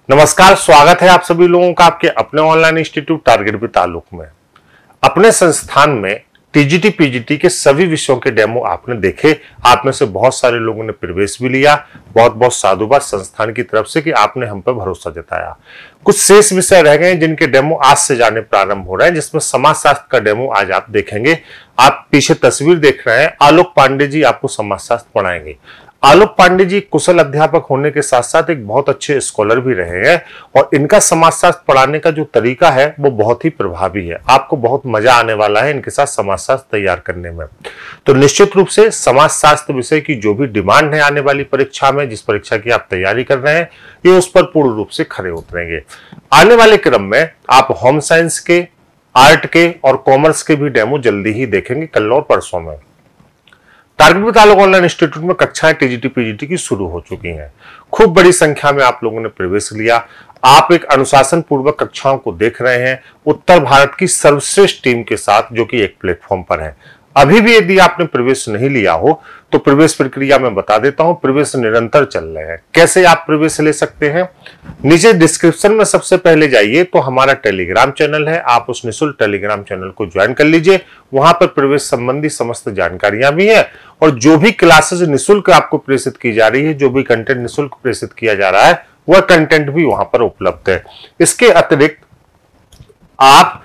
नमस्कार, स्वागत है आप सभी लोगों का आपके अपने ऑनलाइन इंस्टीट्यूट टारगेट विद ताल्लुक में। अपने संस्थान में टीजीटी पीजीटी के सभी विषयों के डेमो आपने देखे। आप में से बहुत सारे लोगों ने प्रवेश भी लिया। बहुत बहुत साधुवाद संस्थान की तरफ से कि आपने हम पर भरोसा जताया। कुछ शेष विषय रह गए जिनके डेमो आज से जाने प्रारंभ हो रहे हैं, जिसमें समाजशास्त्र का डेमो आज आप देखेंगे। आप पीछे तस्वीर देख रहे हैं, आलोक पांडे जी आपको समाजशास्त्र पढ़ाएंगे। आलोक पांडे जी कुशल अध्यापक होने के साथ साथ एक बहुत अच्छे स्कॉलर भी रहे हैं और इनका समाजशास्त्र पढ़ाने का जो तरीका है वो बहुत ही प्रभावी है। आपको बहुत मजा आने वाला है इनके साथ समाजशास्त्र तैयार करने में। तो निश्चित रूप से समाजशास्त्र विषय की जो भी डिमांड है आने वाली परीक्षा में, जिस परीक्षा की आप तैयारी कर रहे हैं, ये उस पर पूर्ण रूप से खरे उतरेंगे। आने वाले क्रम में आप होम साइंस के, आर्ट के और कॉमर्स के भी डेमो जल्दी ही देखेंगे, कल और परसों में। टारगेट विद ताल्लुक ऑनलाइन इंस्टीट्यूट में कक्षाएं टीजीटी पीजीटी की शुरू हो चुकी हैं। खूब बड़ी संख्या में आप लोगों ने प्रवेश लिया। आप एक अनुशासन पूर्वक कक्षाओं को देख रहे हैं उत्तर भारत की सर्वश्रेष्ठ टीम के साथ, जो कि एक प्लेटफॉर्म पर है। अभी भी यदि आपने प्रवेश नहीं लिया हो तो प्रवेश प्रक्रिया में बता देता हूं। प्रवेश निरंतर चल रहे हैं। कैसे आप प्रवेश ले सकते हैं? नीचे डिस्क्रिप्शन में सबसे पहले जाइए तो हमारा टेलीग्राम चैनल है। आप उस निःशुल्क टेलीग्राम चैनल को ज्वाइन कर लीजिए। वहां पर प्रवेश संबंधी समस्त जानकारियां भी है और जो भी क्लासेस निःशुल्क आपको प्रेषित की जा रही है, जो भी कंटेंट निःशुल्क प्रेषित किया जा रहा है, वह कंटेंट भी वहां पर उपलब्ध है। इसके अतिरिक्त आप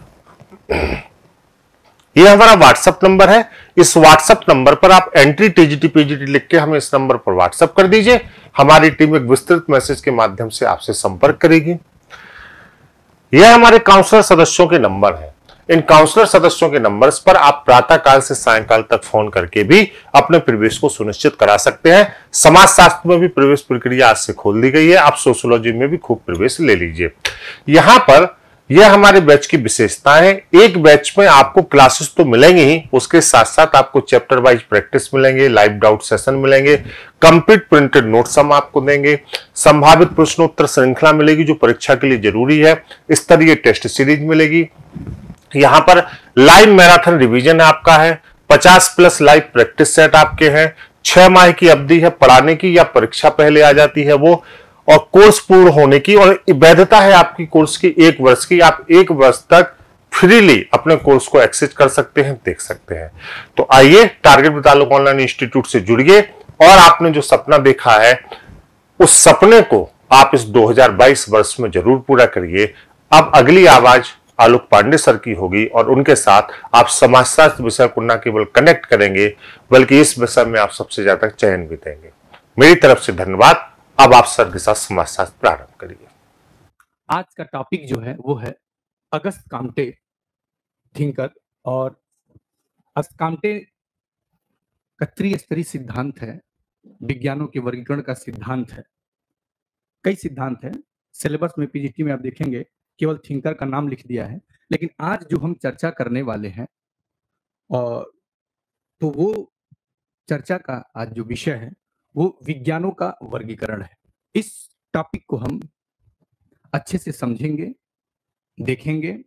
ये हमारा व्हाट्सएप नंबर है। इस व्हाट्सएप नंबर पर आप एंट्री टीजीटी पीजीटी लिख के हमें इस नंबर पर व्हाट्सएप कर दीजिए। हमारी टीम एक विस्तृत मैसेज के माध्यम से आपसे संपर्क करेगी। यह हमारे काउंसलर सदस्यों के नंबर है। इन काउंसलर सदस्यों के नंबर्स पर आप प्रातः काल से सायंकाल तक फोन करके भी अपने प्रवेश को सुनिश्चित करा सकते हैं। समाजशास्त्र में भी प्रवेश प्रक्रिया आज से खोल दी गई है। आप सोशियोलॉजी में भी खूब प्रवेश ले लीजिए। यहां पर यह हमारे बैच की विशेषता है। एक बैच में आपको क्लासेस तो मिलेंगे ही, उसके साथ साथ आपको चैप्टर वाइज प्रैक्टिस मिलेंगे, लाइव डाउट सेशन मिलेंगे, कंप्लीट प्रिंटेड नोट्स हम आपको देंगे, संभावित प्रश्नोत्तर श्रृंखला मिलेगी जो परीक्षा के लिए जरूरी है, स्तरीय टेस्ट सीरीज मिलेगी। यहां पर लाइव मैराथन रिवीजन आपका है, 50+ लाइव प्रैक्टिस सेट आपके हैं, 6 माह की अवधि है पढ़ाने की या परीक्षा पहले आ जाती है वो, और कोर्स पूर्ण होने की और वैधता है आपकी कोर्स की 1 वर्ष की। आप 1 वर्ष तक फ्रीली अपने कोर्स को एक्सेस कर सकते हैं, देख सकते हैं। तो आइए टारगेट विद ताल्लुक ऑनलाइन इंस्टीट्यूट से जुड़िए और आपने जो सपना देखा है उस सपने को आप इस 2022 वर्ष में जरूर पूरा करिए। अब अगली आवाज आलोक पांडे सर की होगी और उनके साथ आप समाजशास्त्र विषय को न केवल कनेक्ट करेंगे बल्कि इस विषय में आप सबसे ज्यादा चयन भी देंगे। मेरी तरफ से धन्यवाद। अब आप सर के साथ समाजशास्त्र प्रारंभ करिए। आज का टॉपिक जो है वो है अगस्त काम्टे थिंकर। और अगस्त काम्टे का त्रिस्तरीय सिद्धांत है, विज्ञानों के वर्गीकरण का सिद्धांत है। कई सिद्धांत है, सिलेबस में पीजीटी में आप देखेंगे केवल थिंकर का नाम लिख दिया है, लेकिन आज जो हम चर्चा करने वाले हैं और तो वो चर्चा का आज जो विषय है वो विज्ञानों का वर्गीकरण है। इस टॉपिक को हम अच्छे से समझेंगे, देखेंगे।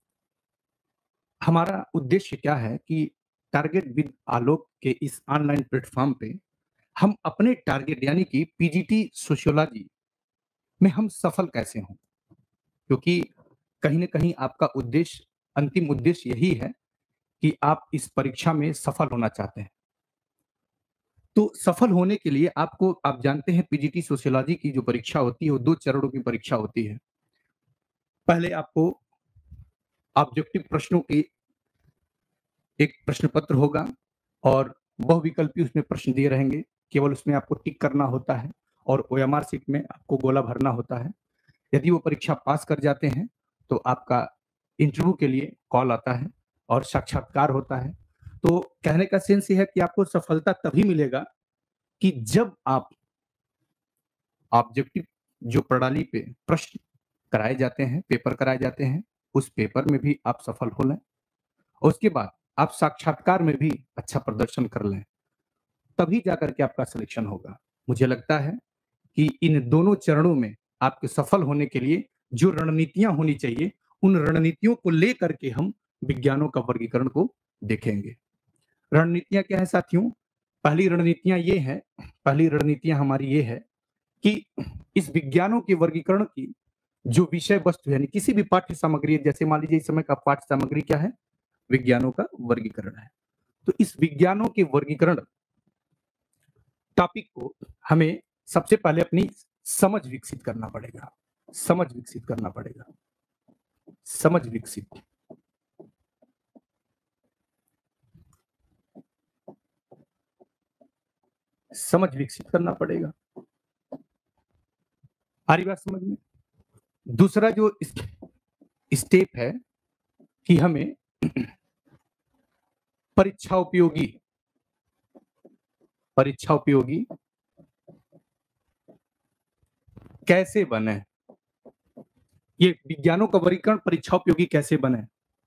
हमारा उद्देश्य क्या है कि टारगेट विद आलोक के इस ऑनलाइन प्लेटफॉर्म पे हम अपने टारगेट यानी कि पीजीटी सोशियोलॉजी में हम सफल कैसे हों, क्योंकि कहीं ना कहीं आपका उद्देश्य, अंतिम उद्देश्य यही है कि आप इस परीक्षा में सफल होना चाहते हैं। तो सफल होने के लिए आपको, आप जानते हैं पीजीटी सोशियोलॉजी की जो परीक्षा होती है वो 2 चरणों की परीक्षा होती है। पहले आपको ऑब्जेक्टिव प्रश्नों की एक प्रश्न पत्र होगा और बहुविकल्पी उसमें प्रश्न दिए रहेंगे, केवल उसमें आपको टिक करना होता है और ओएमआर शीट में आपको गोला भरना होता है। यदि वो परीक्षा पास कर जाते हैं तो आपका इंटरव्यू के लिए कॉल आता है और साक्षात्कार होता है। तो कहने का सेंस ये है कि आपको सफलता तभी मिलेगा कि जब आप ऑब्जेक्टिव जो प्रणाली पे प्रश्न कराए जाते हैं, पेपर कराए जाते हैं, उस पेपर में भी आप सफल हो लें और उसके बाद आप साक्षात्कार में भी अच्छा प्रदर्शन कर लें, तभी जाकर के आपका सिलेक्शन होगा। मुझे लगता है कि इन दोनों चरणों में आपके सफल होने के लिए जो रणनीतियां होनी चाहिए, उन रणनीतियों को लेकर के हम विज्ञानों का वर्गीकरण को देखेंगे। रणनीतियां क्या है साथियों? पहली रणनीतियां हमारी ये है कि इस विज्ञानों के वर्गीकरण की जो विषय वस्तु यानी किसी भी पाठ्य सामग्री, जैसे मान लीजिए इस समय का पाठ्य सामग्री क्या है, विज्ञानों का वर्गीकरण है। तो इस विज्ञानों के वर्गीकरण टॉपिक को हमें सबसे पहले अपनी समझ विकसित करना पड़ेगा। समझ विकसित करना पड़ेगा। समझ विकसित समझ विकसित करना पड़ेगा। आ रही बात समझ में? दूसरा जो स्टेप है कि हमें परीक्षा उपयोगी कैसे बने, ये विज्ञानों का वर्गीकरण परीक्षा उपयोगी कैसे बने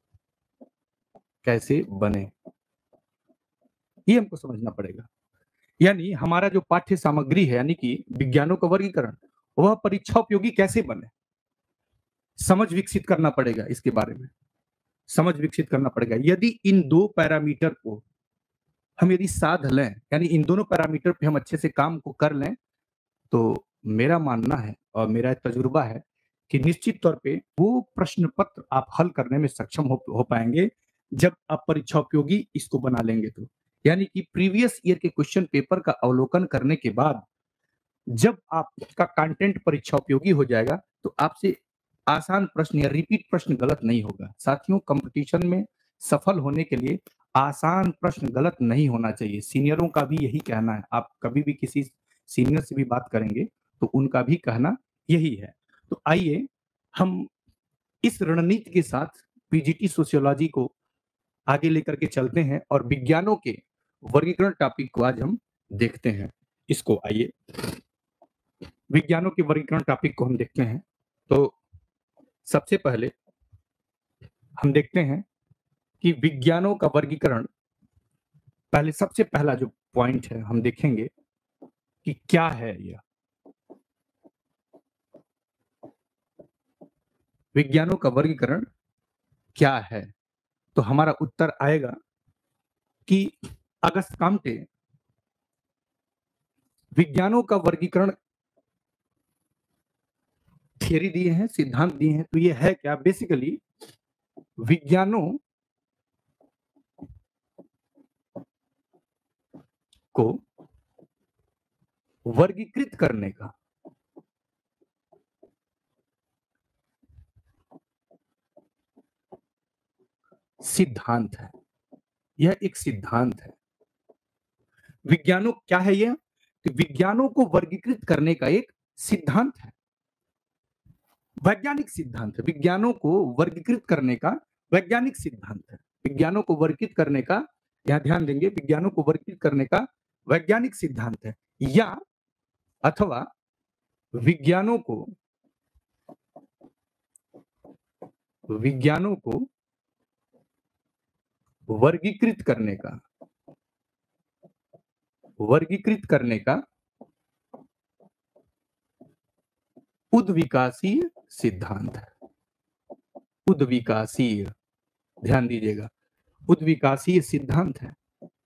ये हमको समझना पड़ेगा। यानी हमारा जो पाठ्य सामग्री है यानी कि विज्ञानों का वर्गीकरण वह परीक्षा उपयोगी कैसे बने, समझ विकसित करना पड़ेगा। इसके बारे में समझ विकसित करना पड़ेगा। यदि इन दो पैरामीटर को हम यदि साध लें, यानी इन दोनों पैरामीटर पे हम अच्छे से काम को कर लें, तो मेरा मानना है और मेरा तजुर्बा है कि निश्चित तौर पे वो प्रश्न पत्र आप हल करने में सक्षम हो पाएंगे जब आप परीक्षा उपयोगी इसको बना लेंगे। तो यानी कि प्रीवियस ईयर के क्वेश्चन पेपर का अवलोकन करने के बाद जब आपका कंटेंट परीक्षा उपयोगी हो जाएगा तो आपसे आसान प्रश्न या रिपीट प्रश्न गलत नहीं होगा। साथियों, कंपटीशन में सफल होने के लिए आसान प्रश्न गलत नहीं होना चाहिए। सीनियरों का भी यही कहना है। आप कभी भी किसी सीनियर से भी बात करेंगे तो उनका भी कहना यही है। तो आइए हम इस रणनीति के साथ पीजीटी सोशियोलॉजी को आगे लेकर के चलते हैं और विज्ञानों के वर्गीकरण टॉपिक को आज हम देखते हैं। इसको आइए विज्ञानों के वर्गीकरण टॉपिक को हम देखते हैं। तो सबसे पहले हम देखते हैं कि विज्ञानों का वर्गीकरण, पहले सबसे पहला जो पॉइंट है हम देखेंगे कि क्या है यह विज्ञानों का वर्गीकरण क्या है। तो हमारा उत्तर आएगा कि अगस्त काम्टे विज्ञानों का वर्गीकरण थियरी दिए हैं, सिद्धांत दिए हैं। तो ये है क्या? बेसिकली विज्ञानों को वर्गीकृत करने का सिद्धांत है। यह एक सिद्धांत है। विज्ञानों क्या है यह? कि विज्ञानों को वर्गीकृत करने का एक सिद्धांत है, वैज्ञानिक सिद्धांत है। विज्ञानों को वर्गीकृत करने का वैज्ञानिक सिद्धांत है। विज्ञानों को वर्गीकृत करने का, यहां ध्यान देंगे, विज्ञानों को वर्गीकृत करने का वैज्ञानिक सिद्धांत है, या अथवा विज्ञानों को वर्गीकृत करने का उद्विकासीय सिद्धांत है। उद्विकासीय, ध्यान दीजिएगा, उद्विकासीय सिद्धांत है।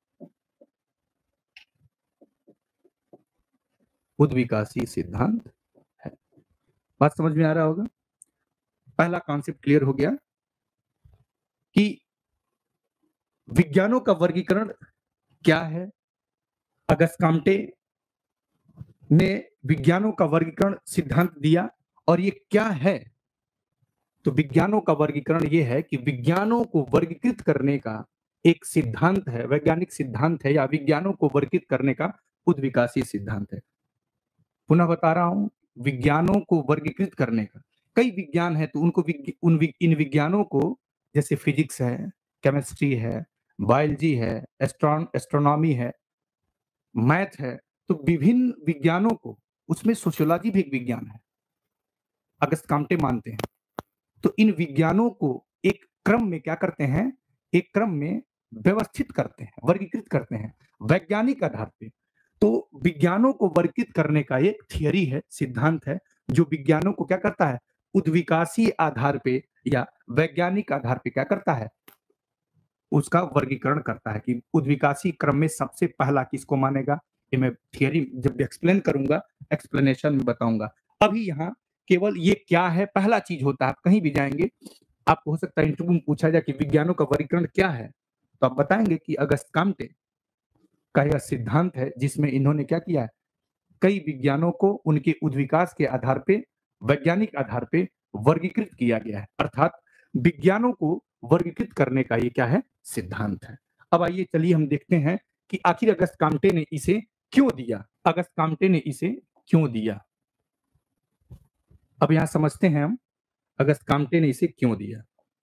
उद्विकासीय सिद्धांत है। बात समझ में आ रहा होगा? पहला कॉन्सेप्ट क्लियर हो गया कि विज्ञानों का वर्गीकरण क्या है। अगस्त काम्टे ने विज्ञानों का वर्गीकरण सिद्धांत दिया और ये क्या है? तो विज्ञानों का वर्गीकरण ये है कि विज्ञानों को वर्गीकृत करने का एक सिद्धांत है, वैज्ञानिक सिद्धांत है, या विज्ञानों को वर्गीकृत करने का उद्विकासीय सिद्धांत है। पुनः बता रहा हूं, विज्ञानों को वर्गीकृत करने का, कई विज्ञान है तो उनको इन विज्ञानों को, जैसे फिजिक्स है, केमिस्ट्री है, बायोलॉजी है, एस्ट्रोनॉमी है, मैथ है, तो विभिन्न विज्ञानों को, उसमें सोशियोलॉजी भी एक विज्ञान है, अगस्त काम्टे मानते हैं। तो इन विज्ञानों को एक क्रम में क्या करते हैं? एक क्रम में व्यवस्थित करते हैं, वर्गीकृत करते हैं वैज्ञानिक आधार पे। तो विज्ञानों को वर्गीकृत करने का एक थियरी है, सिद्धांत है, जो विज्ञानों को क्या करता है? उद्विकासीय आधार पे या वैज्ञानिक आधार पे क्या करता है? उसका वर्गीकरण करता है कि उद्विकासीय क्रम में सबसे पहला किसको मानेगा, ये मैं थियरी जब एक्सप्लेन करूँगा, एक्सप्लेनेशन में बताऊँगा। अभी यहाँ केवल ये क्या है, पहला चीज़ होता है, आप कहीं भी जाएँगे, आपको हो सकता है इंटरव्यू में पूछा जाए कि विज्ञानों का वर्गीकरण क्या है? तो आप बताएँगे कि अगस्त काम्टे का यह सिद्धांत है जिसमें इन्होंने क्या किया है, कई विज्ञानों को उनके उद्विकास के आधार पे, वैज्ञानिक आधार पे वर्गीकृत किया गया है। अर्थात विज्ञानों को वर्गीकृत करने का ये क्या है, सिद्धांत है। अब आइए चलिए हम देखते हैं कि आखिर अगस्त काम्टे ने इसे क्यों दिया? अगस्त काम्टे ने इसे क्यों दिया? अब यहाँ समझते हैं हम, अगस्त काम्टे ने इसे क्यों दिया?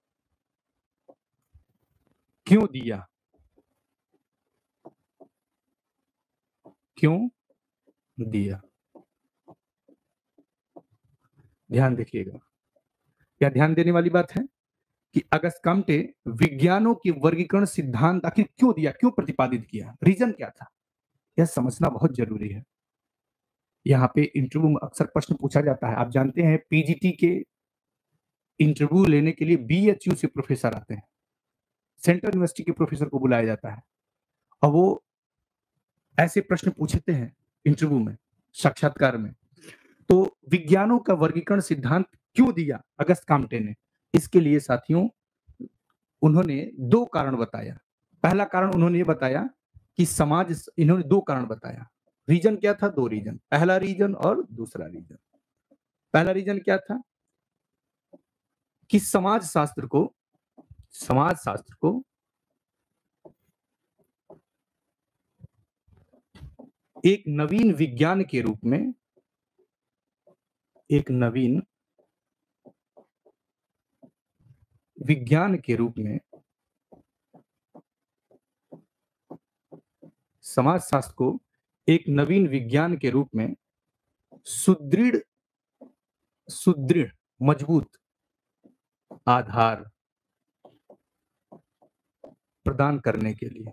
क्यों दिया? क्यों दिया? ध्यान देखिएगा। क्या ध्यान देने वाली बात है कि अगस्त काम्टे विज्ञानों के वर्गीकरण सिद्धांत आखिर क्यों दिया, क्यों प्रतिपादित किया? रीजन क्या था? यह समझना बहुत जरूरी है। यहाँ पे इंटरव्यू में अक्सर प्रश्न पूछा जाता है। आप जानते हैं पीजीटी के इंटरव्यू लेने के लिए बीएचयू से प्रोफेसर आते हैं, सेंट्रल यूनिवर्सिटी के प्रोफेसर को बुलाया जाता है और वो ऐसे प्रश्न पूछते हैं इंटरव्यू में, साक्षात्कार में। तो विज्ञानों का वर्गीकरण सिद्धांत क्यों दिया अगस्त काम्टे ने? इसके लिए साथियों उन्होंने दो कारण बताया। पहला कारण उन्होंने ये बताया कि समाज, इन्होंने दो कारण बताया। रीजन क्या था? दो रीजन, पहला रीजन और दूसरा रीजन। पहला रीजन क्या था कि समाज शास्त्र को एक नवीन विज्ञान के रूप में, एक नवीन विज्ञान के रूप में समाजशास्त्र को एक नवीन विज्ञान के रूप में सुदृढ़ सुदृढ़ मजबूत आधार प्रदान करने के लिए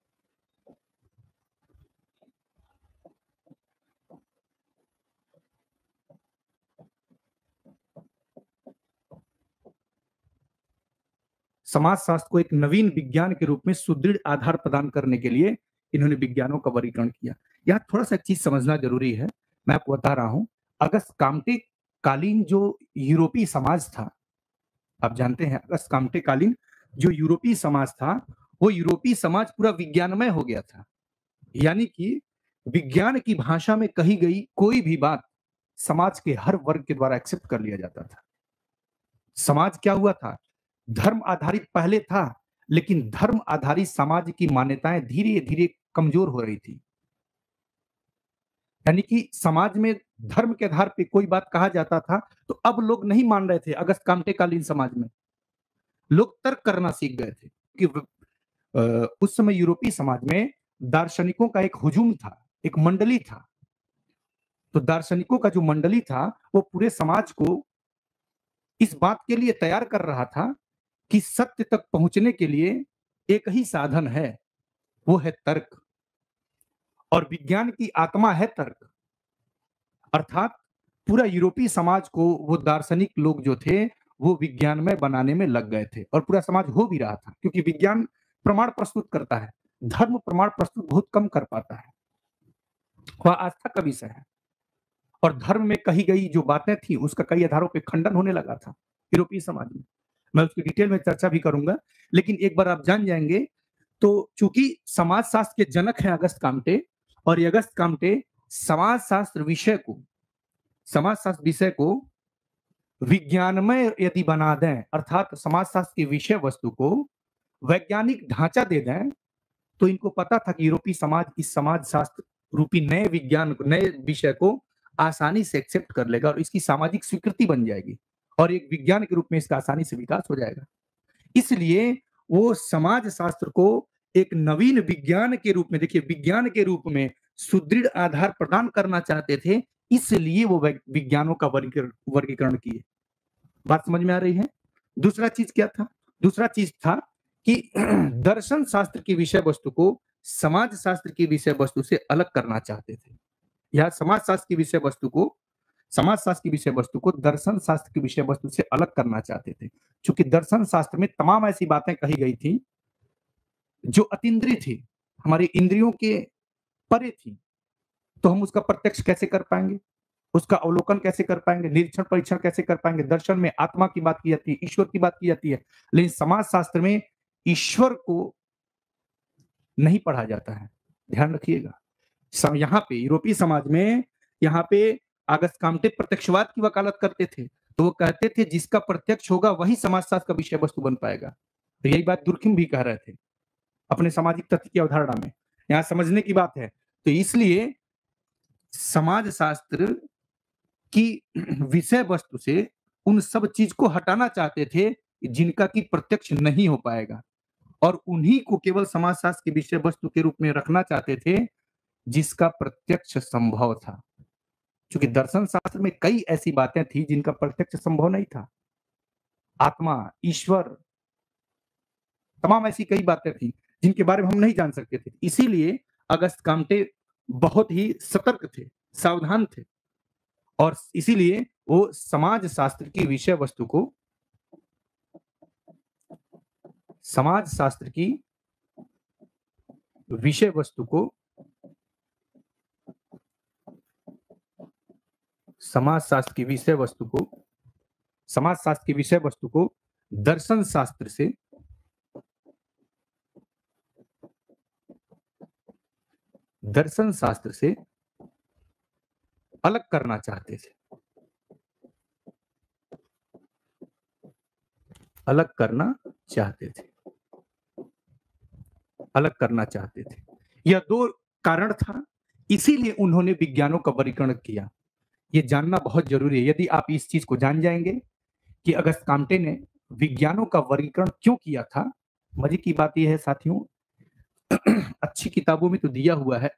समाजशास्त्र को एक नवीन विज्ञान के रूप में सुदृढ़ आधार प्रदान करने के लिए इन्होंने विज्ञानों का वर्गीकरण किया। यह थोड़ा सा एक चीज समझना जरूरी है, मैं आपको बता रहा हूं। अगस्त काम्टे कालीन जो यूरोपीय समाज था, आप जानते हैं अगस्त काम्टे कालीन जो यूरोपीय समाज था, वो यूरोपीय समाज पूरा विज्ञानमय हो गया था। यानी कि विज्ञान की भाषा में कही गई कोई भी बात समाज के हर वर्ग के द्वारा एक्सेप्ट कर लिया जाता था। समाज क्या हुआ था? धर्म आधारित पहले था, लेकिन धर्म आधारित समाज की मान्यताएं धीरे धीरे कमजोर हो रही थी। यानी कि समाज में धर्म के आधार पे कोई बात कहा जाता था तो अब लोग नहीं मान रहे थे। अगस्त काम्टे कालीन समाज में लोग तर्क करना सीख गए थे कि उस समय यूरोपीय समाज में दार्शनिकों का एक हुजूम था, एक मंडली था। तो दार्शनिकों का जो मंडली था वो पूरे समाज को इस बात के लिए तैयार कर रहा था कि सत्य तक पहुंचने के लिए एक ही साधन है, वो है तर्क, और विज्ञान की आत्मा है तर्क। अर्थात पूरा यूरोपीय समाज को वो दार्शनिक लोग जो थे वो विज्ञानमय बनाने में लग गए थे, और पूरा समाज हो भी रहा था, क्योंकि विज्ञान प्रमाण प्रस्तुत करता है, धर्म प्रमाण प्रस्तुत बहुत कम कर पाता है, वह आस्था का विषय है। और धर्म में कही गई जो बातें थी उसका कई आधारों पर खंडन होने लगा था यूरोपीय समाज में। मैं उसकी डिटेल में चर्चा भी करूंगा, लेकिन एक बार आप जान जाएंगे। तो चूंकि समाजशास्त्र के जनक हैं अगस्त काम्टे, और ये अगस्त काम्टे समाजशास्त्र विषय को विज्ञानमय यदि बना दें, अर्थात समाजशास्त्र की विषय वस्तु को वैज्ञानिक ढांचा दे दें, तो इनको पता था कि यूरोपीय समाज इस समाजशास्त्र रूपी नए विज्ञान को, नए विषय को आसानी से एक्सेप्ट कर लेगा और इसकी सामाजिक स्वीकृति बन जाएगी और एक विज्ञान के रूप में इसका आसानी से विकास हो जाएगा। इसलिए वो समाज शास्त्र को एक नवीन विज्ञान के रूप में, देखिए विज्ञान के रूप में सुदृढ़ आधार प्रदान करना चाहते थे, इसलिए वो विज्ञानों का वर्गीकरण किए। बात समझ में आ रही है? दूसरा चीज क्या था? दूसरा चीज था कि दर्शन शास्त्र की विषय वस्तु को समाज शास्त्र की विषय वस्तु से अलग करना चाहते थे, या समाजशास्त्र की विषय वस्तु को दर्शन शास्त्र की विषय वस्तु से अलग करना चाहते थे। क्योंकि दर्शन शास्त्र में तमाम ऐसी बातें कही गई थी जो अतीन्द्रिय थी, हमारी इंद्रियों के परे थी, तो हम उसका प्रत्यक्ष कैसे कर पाएंगे, उसका अवलोकन कैसे कर पाएंगे, निरीक्षण परीक्षण कैसे कर पाएंगे। दर्शन में आत्मा की बात की जाती है, ईश्वर की बात की जाती है, लेकिन समाज शास्त्र में ईश्वर को नहीं पढ़ा जाता है। ध्यान रखिएगा, यहाँ पे यूरोपीय समाज में, यहाँ पे अगस्त काम्टे प्रत्यक्षवाद की वकालत करते थे। तो वो कहते थे जिसका प्रत्यक्ष होगा वही समाजशास्त्र का विषय वस्तु बन पाएगा। तो यही बात दुर्खिम भी कह रहे थे अपने सामाजिक तथ्य की अवधारणा में। यहाँ समझने की बात है। तो इसलिए समाज शास्त्र की विषय वस्तु से उन सब चीज को हटाना चाहते थे जिनका की प्रत्यक्ष नहीं हो पाएगा, और उन्हीं को केवल समाजशास्त्र की विषय वस्तु के रूप में रखना चाहते थे जिसका प्रत्यक्ष संभव था। क्योंकि दर्शन शास्त्र में कई ऐसी बातें थी जिनका प्रत्यक्ष संभव नहीं था। आत्मा, ईश्वर, तमाम ऐसी कई बातें थी जिनके बारे में हम नहीं जान सकते थे। इसीलिए अगस्त काम्टे बहुत ही सतर्क थे, सावधान थे, और इसीलिए वो समाज शास्त्र की विषय वस्तु को, समाज शास्त्र की विषय वस्तु को, समाज शास्त्र की विषय वस्तु को, समाज शास्त्र की विषय वस्तु को दर्शन शास्त्र से अलग करना चाहते थे, अलग करना चाहते थे। यह दो कारण था, इसीलिए उन्होंने विज्ञानों का वर्गीकरण किया। ये जानना बहुत जरूरी है। यदि आप इस चीज को जान जाएंगे कि अगस्त काम्टे ने विज्ञानों का वर्गीकरण क्यों किया था। मजे की बात यह है साथियों, अच्छी किताबों में तो दिया हुआ है,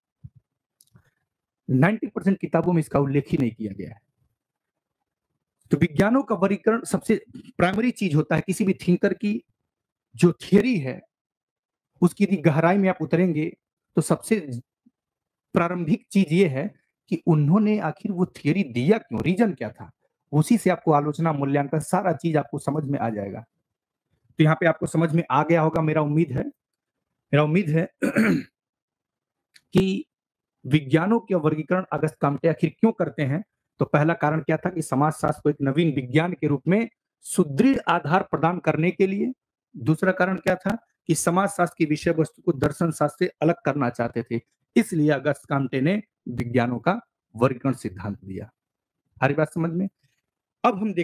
90% किताबों में इसका उल्लेख ही नहीं किया गया है। तो विज्ञानों का वर्गीकरण सबसे प्राइमरी चीज होता है। किसी भी थिंकर की जो थियरी है उसकी यदि गहराई में आप उतरेंगे तो सबसे प्रारंभिक चीज ये है कि उन्होंने आखिर वो थियरी दिया क्यों, रीजन क्या था। उसी से आपको आलोचना, मूल्यांकन, सारा चीज आपको समझ में आ जाएगा। तो यहाँ पे आपको समझ में आ गया होगा, मेरा उम्मीद है कि विज्ञानों के वर्गीकरण अगस्त काम्टे आखिर क्यों करते हैं। तो पहला कारण क्या था कि समाजशास्त्र को एक नवीन विज्ञान के रूप में सुदृढ़ आधार प्रदान करने के लिए। दूसरा कारण क्या था कि समाजशास्त्र की विषय वस्तु को दर्शन शास्त्र से अलग करना चाहते थे। इसलिए अगस्त काम्टे ने विज्ञानों का वर्गीकरण सिद्धांत दिया। हमारी बात समझ में। अब हम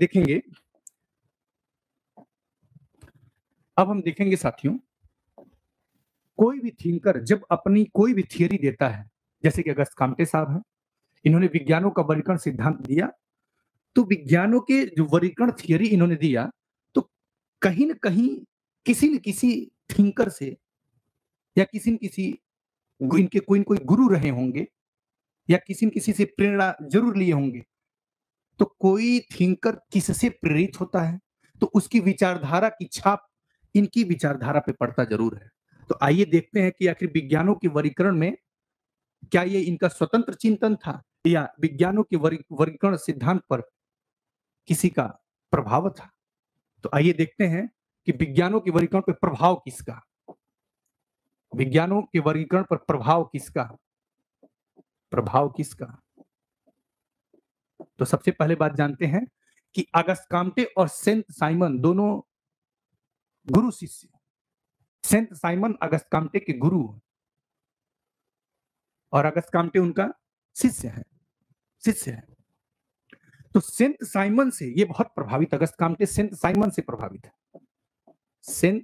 देखेंगे साथियों, कोई भी थिंकर जब अपनी कोई भी थियरी देता है, जैसे कि अगस्त काम्टे साहब हैं, इन्होंने विज्ञानों का वर्गीकरण सिद्धांत दिया। तो विज्ञानों के जो वर्गीकरण थियरी इन्होंने दिया, तो कहीं न कहीं किसी न किसी थिंकर से या किसी न किसी इनके कोई न कोई गुरु रहे होंगे या किसी न किसी से प्रेरणा जरूर लिए होंगे। तो कोई थिंकर किससे प्रेरित होता है तो उसकी विचारधारा की छाप इनकी विचारधारा पे पड़ता जरूर है। तो आइए देखते हैं कि आखिर विज्ञानों के वर्गीकरण में क्या ये इनका स्वतंत्र चिंतन था या विज्ञानों के वर्गीकरण सिद्धांत पर किसी का प्रभाव था। तो आइए देखते हैं कि विज्ञानों के वर्गीकरण पर प्रभाव किसका, विज्ञानों के वर्गीकरण पर प्रभाव किसका। तो सबसे पहले बात जानते हैं कि अगस्त काम्टे और सेंट साइमन दोनों गुरु शिष्य। सेंट साइमन अगस्त काम्टे के गुरु और अगस्त काम्टे उनका शिष्य है। तो सेंट साइमन से ये बहुत प्रभावित, अगस्त काम्टे सेंट साइमन से प्रभावित है। सेंट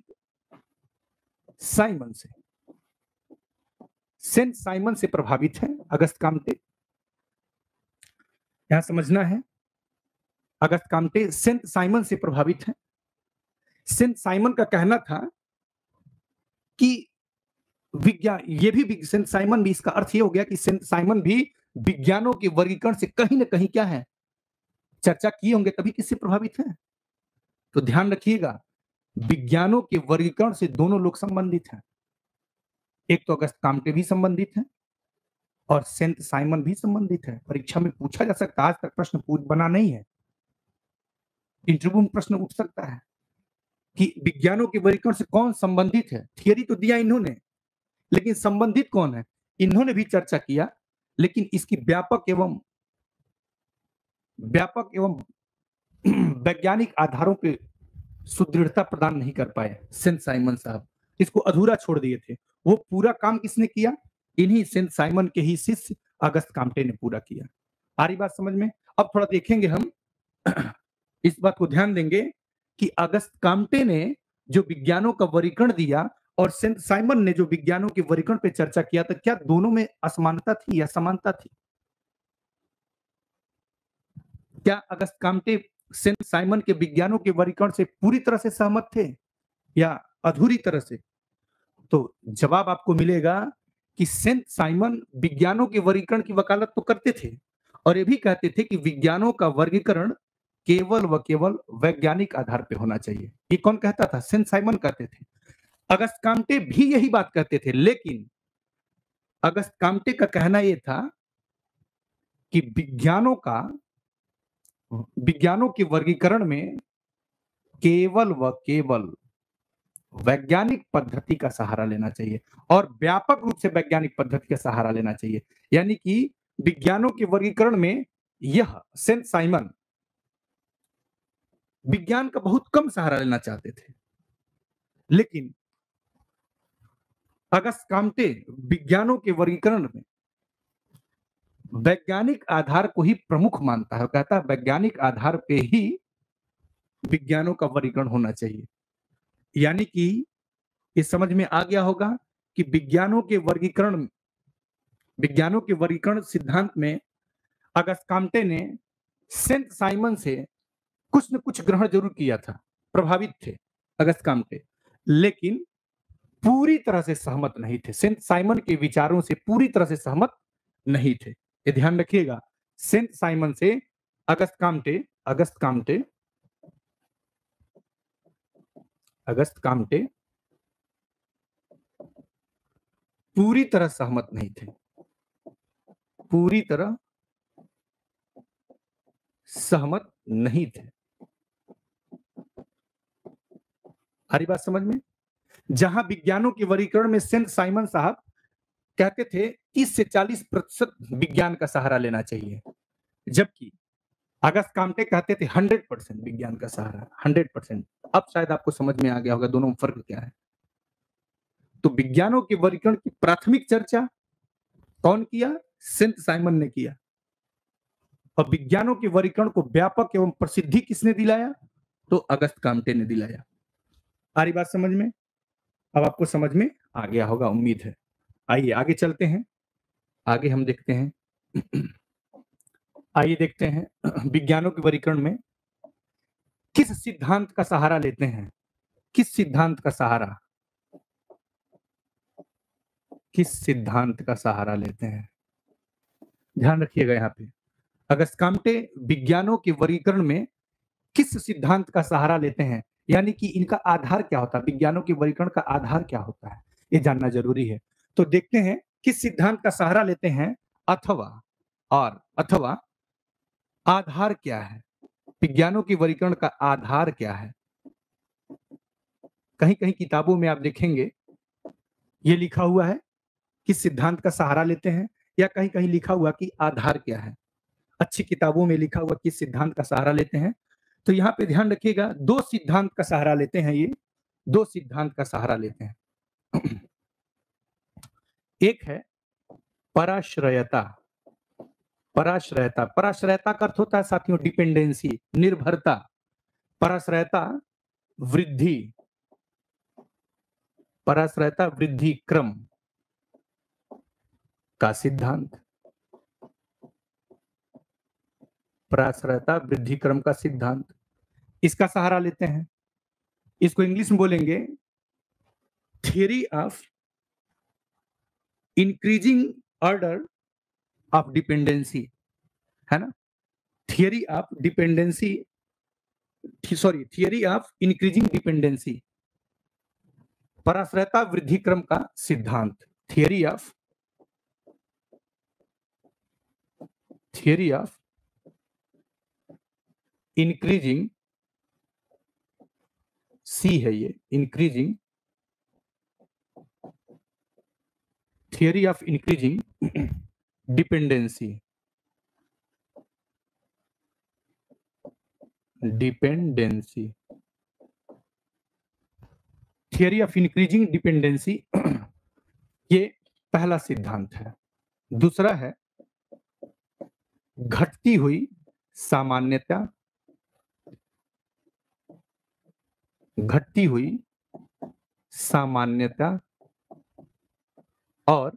साइमन से प्रभावित है अगस्त काम्टे। यहां समझना है, अगस्त काम्टे सेंट साइमन से प्रभावित है। सेंट साइमन का कहना था कि विज्ञान, ये भी सेंट साइमन भी, इसका अर्थ ये हो गया कि सेंट साइमन भी विज्ञानों के वर्गीकरण से कहीं ना कहीं क्या है, चर्चा किए होंगे, तभी किससे प्रभावित है। तो ध्यान रखिएगा, विज्ञानों के वर्गीकरण से दोनों लोग संबंधित हैं। एक तो अगस्त काम्टे भी संबंधित है और सेंट साइमन भी संबंधित है। परीक्षा में पूछा जा सकता है, आज तक प्रश्न बना नहीं है, इंटरव्यू में प्रश्न उठ सकता है कि विज्ञानों के वर्गीकरण से कौन संबंधित है। थियरी तो दिया इन्होंने, लेकिन संबंधित कौन है, इन्होंने भी चर्चा किया लेकिन इसकी व्यापक एवं वैज्ञानिक आधारों पे सुदृढ़ता प्रदान नहीं कर पाए सेंट साइमन साहब। इसको अधूरा छोड़ दिए थे। वो पूरा काम किसने किया? इन्हीं सेंट साइमन के ही शिष्य अगस्त काम्टे ने पूरा किया। आ रही बात समझ में? अब थोड़ा देखेंगे हम इस बात को ध्यान देंगे कि अगस्त काम्टे ने जो विज्ञानों का वर्गीकरण दिया और सेंट साइमन ने जो विज्ञानों के वर्गीकरण पे चर्चा किया, तो क्या दोनों में असमानता थी या समानता थी? क्या अगस्त काम्टे सेंट साइमन के विज्ञानों के वर्गीकरण से पूरी तरह से सहमत थे या अधूरी तरह से? तो जवाब आपको मिलेगा कि सेंट साइमन विज्ञानों के वर्गीकरण की वकालत तो करते थे और ये भी कहते थे कि विज्ञानों का वर्गीकरण केवल व केवल वैज्ञानिक आधार पर होना चाहिए। ये कौन कहता था? सेंट साइमन कहते थे। अगस्त काम्टे भी यही बात कहते थे, लेकिन अगस्त काम्टे का कहना यह था कि विज्ञानों के वर्गीकरण में केवल व केवल वैज्ञानिक पद्धति का सहारा लेना चाहिए और व्यापक रूप से वैज्ञानिक पद्धति का सहारा लेना चाहिए। यानी कि विज्ञानों के वर्गीकरण में यह सेंट साइमन विज्ञान का बहुत कम सहारा लेना चाहते थे, लेकिन अगस्त काम्टे विज्ञानों के वर्गीकरण में वैज्ञानिक आधार को ही प्रमुख मानता है। कहता है वैज्ञानिक आधार पे ही विज्ञानों का वर्गीकरण होना चाहिए। यानी कि ये समझ में आ गया होगा कि विज्ञानों के वर्गीकरण सिद्धांत में अगस्त काम्टे ने सेंट साइमन से कुछ न कुछ ग्रहण जरूर किया था, प्रभावित थे अगस्त काम्टे, लेकिन पूरी तरह से सहमत नहीं थे। सेंट साइमन के विचारों से पूरी तरह से सहमत नहीं थे। ये ध्यान रखिएगा, सेंट साइमन से अगस्त काम्टे पूरी तरह सहमत नहीं थे, पूरी तरह सहमत नहीं थे। हरी बात समझ में? जहां विज्ञानों के वर्गीकरण में सेंट साइमन साहब कहते थे 30 से 40% विज्ञान का सहारा लेना चाहिए, जबकि अगस्त काम्टे कहते थे 100% विज्ञान का सहारा, 100%। अब शायद आपको समझ में आ गया होगा दोनों में फर्क क्या है। तो विज्ञानों के वर्गीकरण की प्राथमिक चर्चा कौन किया? सेंट साइमन ने किया। और विज्ञानों के वर्गीकरण को व्यापक एवं प्रसिद्धि किसने दिलाया? तो अगस्त काम्टे ने दिलाया। आ रही बात समझ में? अब आपको समझ में आ गया होगा, उम्मीद है। आइए आगे चलते हैं, आगे हम देखते हैं। आइए देखते हैं विज्ञानों के वर्गीकरण में किस सिद्धांत का सहारा लेते हैं। किस सिद्धांत का सहारा? किस सिद्धांत का सहारा लेते हैं? ध्यान रखिएगा यहाँ पे, अगस्त काम्टे विज्ञानों के वर्गीकरण में किस सिद्धांत का सहारा लेते हैं, यानी कि इनका आधार क्या होता है, विज्ञानों के वर्गीकरण का आधार क्या होता है, ये जानना जरूरी है। तो देखते हैं किस सिद्धांत का सहारा लेते हैं अथवा आधार क्या है, विज्ञानों के वर्गीकरण का आधार क्या है। कहीं कहीं किताबों में आप देखेंगे ये लिखा हुआ है किस सिद्धांत का सहारा लेते हैं, या कहीं कहीं लिखा हुआ कि आधार क्या है। अच्छी किताबों में लिखा हुआ किस सिद्धांत का सहारा लेते हैं। तो यहाँ पे ध्यान रखिएगा, दो सिद्धांत का सहारा लेते हैं, ये दो सिद्धांत का सहारा लेते हैं। एक है पराश्रयता। पराश्रयता का अर्थ होता है साथियों डिपेंडेंसी, निर्भरता। पराश्रयता वृद्धि क्रम का सिद्धांत। पराश्रयता वृद्धि क्रम का सिद्धांत, इसका सहारा लेते हैं। इसको इंग्लिश में बोलेंगे theory of increasing order of dependency, है ना। थियरी ऑफ इंक्रीजिंग डिपेंडेंसी, पराश्रयता वृद्धि क्रम का सिद्धांत। थियरी ऑफ इंक्रीजिंग, सी है ये, increasing, theory of increasing dependency, dependency, theory of increasing dependency, ये पहला सिद्धांत है। दूसरा है घटती हुई सामान्यता, घटती हुई सामान्यता और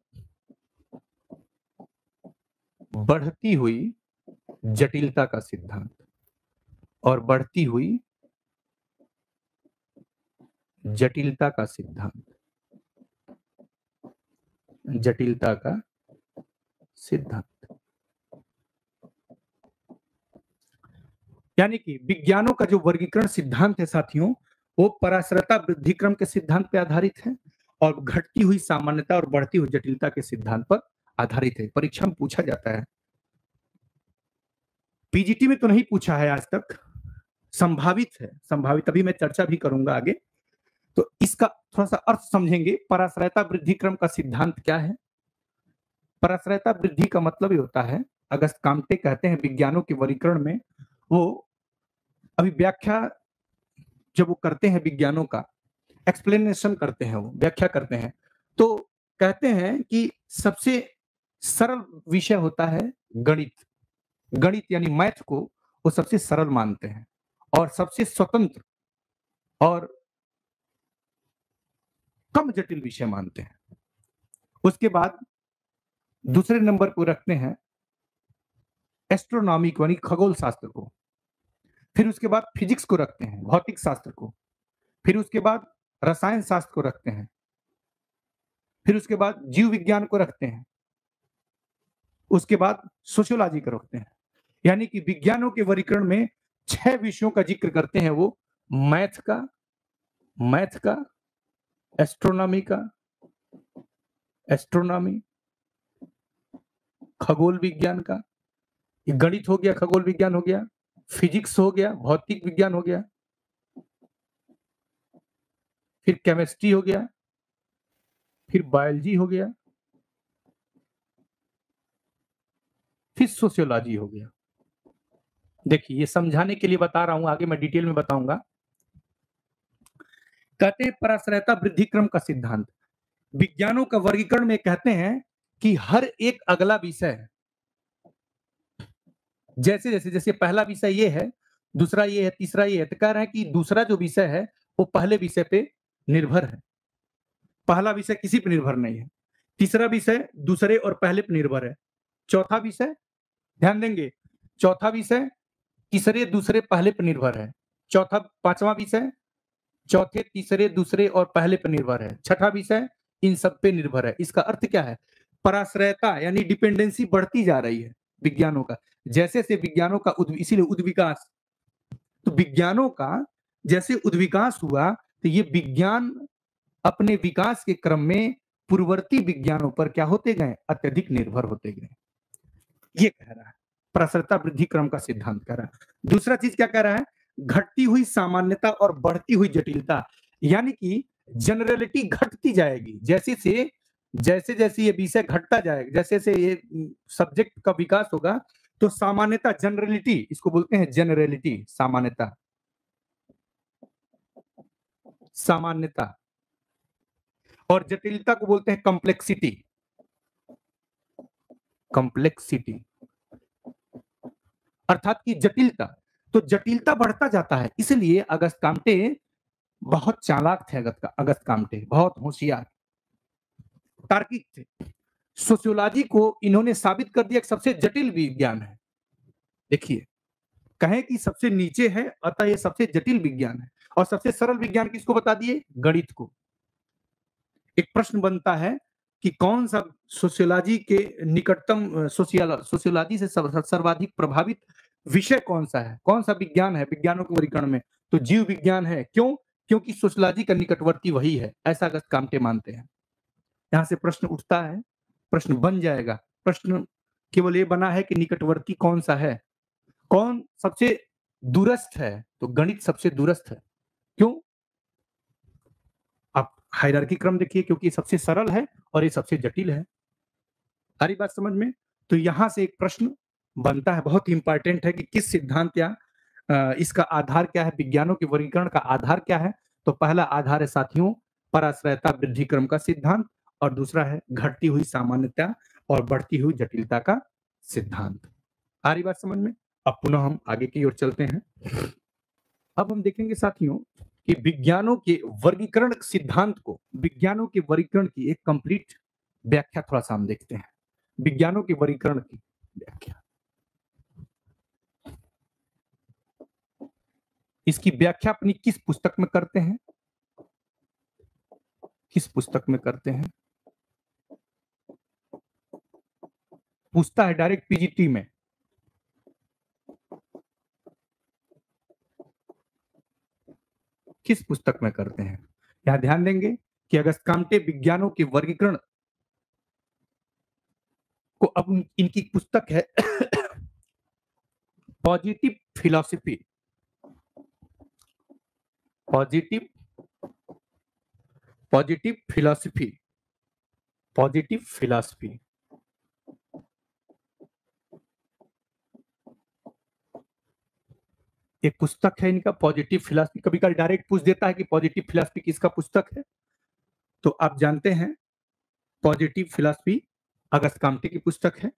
बढ़ती हुई जटिलता का सिद्धांत, और बढ़ती हुई जटिलता का सिद्धांत, जटिलता का सिद्धांत। यानी कि विज्ञानों का जो वर्गीकरण सिद्धांत है साथियों, वो पराश्रयता वृद्धि क्रम के सिद्धांत पर आधारित है और घटती हुई सामान्यता और बढ़ती हुई जटिलता के सिद्धांत पर आधारित है। परीक्षा में पूछा जाता है, पीजीटी में तो नहीं पूछा है आज तक, संभावित है, संभावित, अभी मैं चर्चा भी करूंगा आगे। तो इसका थोड़ा सा अर्थ समझेंगे। पराश्रयता वृद्धि क्रम का सिद्धांत क्या है? पराश्रयता वृद्धि का मतलब ये होता है, अगस्त काम्टे कहते हैं विज्ञानों के वर्गीकरण में, वो अभी व्याख्या जब वो करते हैं विज्ञानों का, एक्सप्लेनेशन करते हैं, वो व्याख्या करते हैं, तो कहते हैं कि सबसे सरल विषय होता है गणित। गणित यानी मैथ को वो सबसे सरल मानते हैं और सबसे स्वतंत्र और कम जटिल विषय मानते हैं। उसके बाद दूसरे नंबर पर रखते हैं एस्ट्रोनॉमी को, यानी खगोल शास्त्र को। फिर उसके बाद फिजिक्स को रखते हैं, भौतिक शास्त्र को। फिर उसके बाद रसायन शास्त्र को रखते हैं। फिर उसके बाद जीव विज्ञान को रखते हैं। उसके बाद सोशियोलॉजी को रखते हैं। यानी कि विज्ञानों के वर्गीकरण में 6 विषयों का जिक्र करते हैं वो, मैथ का, एस्ट्रोनॉमी का, एस्ट्रोनॉमी, खगोल विज्ञान का, गणित हो गया, खगोल विज्ञान हो गया, फिजिक्स हो गया, भौतिक विज्ञान हो गया, फिर केमिस्ट्री हो गया, फिर बायोलॉजी हो गया, फिर सोशियोलॉजी हो गया। देखिए, ये समझाने के लिए बता रहा हूं, आगे मैं डिटेल में बताऊंगा। कहते हैं पराश्रयता वृद्धि क्रम का सिद्धांत, विज्ञानों का वर्गीकरण में कहते हैं कि हर एक अगला विषय, जैसे जैसे जैसे पहला विषय ये है, दूसरा ये है, तीसरा ये है, तो कह रहे हैं कि दूसरा जो विषय है वो पहले विषय पे निर्भर है। पहला विषय किसी पे निर्भर नहीं है, तीसरा विषय दूसरे और पहले पे निर्भर है, चौथा विषय, ध्यान देंगे, चौथा विषय तीसरे दूसरे पहले पे निर्भर है, चौथा पांचवा विषय चौथे तीसरे दूसरे और पहले पर निर्भर है, छठा विषय इन सब पे निर्भर है। इसका अर्थ क्या है? पराश्रयता यानी डिपेंडेंसी बढ़ती जा रही है विज्ञानों का, जैसे से विज्ञानों का इसीलिए उद्विकास, तो विज्ञानों का जैसे उद्विकास हुआ तो ये विज्ञान अपने विकास के क्रम में पूर्ववर्ती विज्ञानों पर क्या होते गए? अत्यधिक निर्भर होते गए। ये कह रहा है पराश्रयता वृद्धि क्रम का सिद्धांत कह रहा है। दूसरा चीज क्या कह रहा है? घटती हुई सामान्यता और बढ़ती हुई जटिलता, यानी कि जनरलिटी घटती जाएगी जैसे जैसे ये विषय घटता जाएगा, जैसे जैसे ये सब्जेक्ट का विकास होगा तो सामान्यता, जनरलिटी, इसको बोलते हैं जनरलिटी, सामान्यता, सामान्यता, और जटिलता को बोलते हैं कॉम्प्लेक्सिटी, कॉम्प्लेक्सिटी अर्थात कि जटिलता। तो जटिलता बढ़ता जाता है, इसलिए अगस्त काम्टे बहुत चालाक थे। अगस्त काम्टे बहुत होशियार, तार्किक थे। सोशियोलॉजी को इन्होंने साबित कर दिया कि सबसे जटिल विज्ञान है। देखिए, कहें कि सबसे नीचे है, अतः ये सबसे जटिल विज्ञान है, और सबसे सरल विज्ञान किसको बता दिए? गणित को। एक प्रश्न बनता है कि कौन सा सोशियोलॉजी के निकटतम, सोशियोलॉजी से सर्वाधिक प्रभावित विषय कौन सा है, कौन सा विज्ञान है विज्ञानों के वर्गीकरण में? तो जीव विज्ञान है। क्यों? क्योंकि सोशियोलॉजी का निकटवर्ती वही है, ऐसा अगस्त काम्टे मानते हैं। यहां से प्रश्न उठता है, प्रश्न बन जाएगा, प्रश्न केवल ये बना है कि निकटवर्ती कौन सा है, कौन सबसे दूरस्थ है? तो गणित सबसे दूरस्थ है। क्यों? आप हायरार्की क्रम देखिए, क्योंकि सबसे सरल है और ये सबसे जटिल है। सारी बात समझ में? तो यहां से एक प्रश्न बनता है, बहुत इंपॉर्टेंट है कि किस सिद्धांत या इसका आधार क्या है, विज्ञानों के वर्गीकरण का आधार क्या है। तो पहला आधार है साथियों पराश्रयता वृद्धि क्रम का सिद्धांत, और दूसरा है घटती हुई सामान्यता और बढ़ती हुई जटिलता का सिद्धांत। आ रही बात समझ में? अब पुनः हम आगे की ओर चलते हैं। अब हम देखेंगे साथियों कि विज्ञानों के वर्गीकरण सिद्धांत को, विज्ञानों के वर्गीकरण की एक कंप्लीट व्याख्या थोड़ा सा हम देखते हैं। विज्ञानों के वर्गीकरण की व्याख्या, इसकी व्याख्या अपनी किस पुस्तक में करते हैं? किस पुस्तक में करते हैं? पूछता है डायरेक्ट पीजीटी में। किस पुस्तक में करते हैं? यहां ध्यान देंगे कि अगस्त काम्टे विज्ञानों के वर्गीकरण को, अब इनकी पुस्तक है positive philosophy, positive philosophy, positive philosophy. एक पुस्तक है इनका पॉजिटिव फिलॉसफी। कभी कभी डायरेक्ट पूछ देता है कि पॉजिटिव फिलॉसफी किसका पुस्तक है, तो आप जानते हैं पॉजिटिव फिलॉसफी अगस्त काम्टे की पुस्तक है।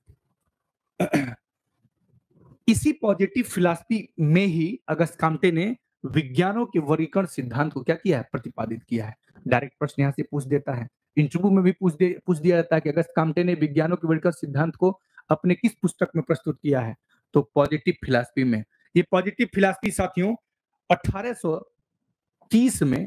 इसी पॉजिटिव फिलॉसफी में ही अगस्त काम्टे ने विज्ञानों के वर्गीकरण सिद्धांत को क्या किया है? प्रतिपादित किया है। डायरेक्ट प्रश्न यहां से पूछ देता है, इंटरव्यू में भी पूछ दिया जाता है कि अगस्त काम्टे ने विज्ञानों के वर्गीकरण सिद्धांत को अपने किस पुस्तक में प्रस्तुत किया है? तो पॉजिटिव फिलॉसफी में। ये पॉजिटिव फिलॉसफी साथियों 1830 में,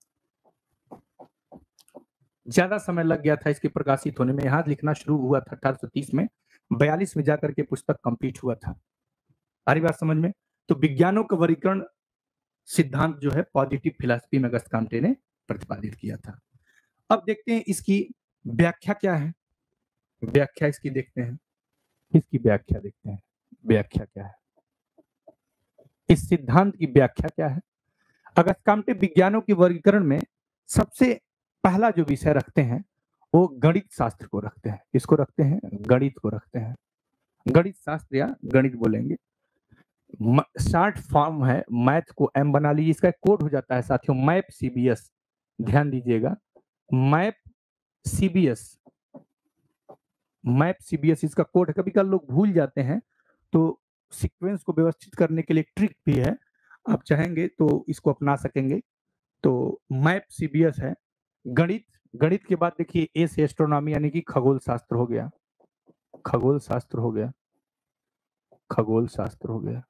ज्यादा समय लग गया था इसके प्रकाशित होने में। यहां लिखना शुरू हुआ था 1830 में, 42 में जाकर के पुस्तक कंप्लीट हुआ था। आ रही बात समझ में? तो विज्ञानों का वर्गीकरण सिद्धांत जो है पॉजिटिव फिलॉसफी में अगस्त काम्टे ने प्रतिपादित किया था। अब देखते हैं इसकी व्याख्या क्या है। व्याख्या इसकी देखते हैं, इसकी व्याख्या देखते हैं। व्याख्या क्या है, इस सिद्धांत की व्याख्या क्या है? अगस्त काम्टे विज्ञानों के वर्गीकरण में सबसे पहला जो विषय रखते हैं वो गणित शास्त्र को रखते हैं। किसको रखते हैं? गणित को रखते हैं। गणित शास्त्र या गणित बोलेंगे, शॉर्ट फॉर्म है। मैथ को एम बना लीजिए, इसका कोड हो जाता है साथियों मैप सीबीएस। ध्यान दीजिएगा, मैप सीबीएस, मैप सीबीएस इसका कोड है। कभी कभी लोग भूल जाते हैं, तो सीक्वेंस को व्यवस्थित करने के लिए ट्रिक भी है, आप चाहेंगे तो इसको अपना सकेंगे। तो मैप सीबीएस है। गणित, गणित के बाद देखिए ए से एस्ट्रोनॉमी यानी कि खगोल शास्त्र हो गया, खगोल शास्त्र हो गया, खगोल शास्त्र हो गया।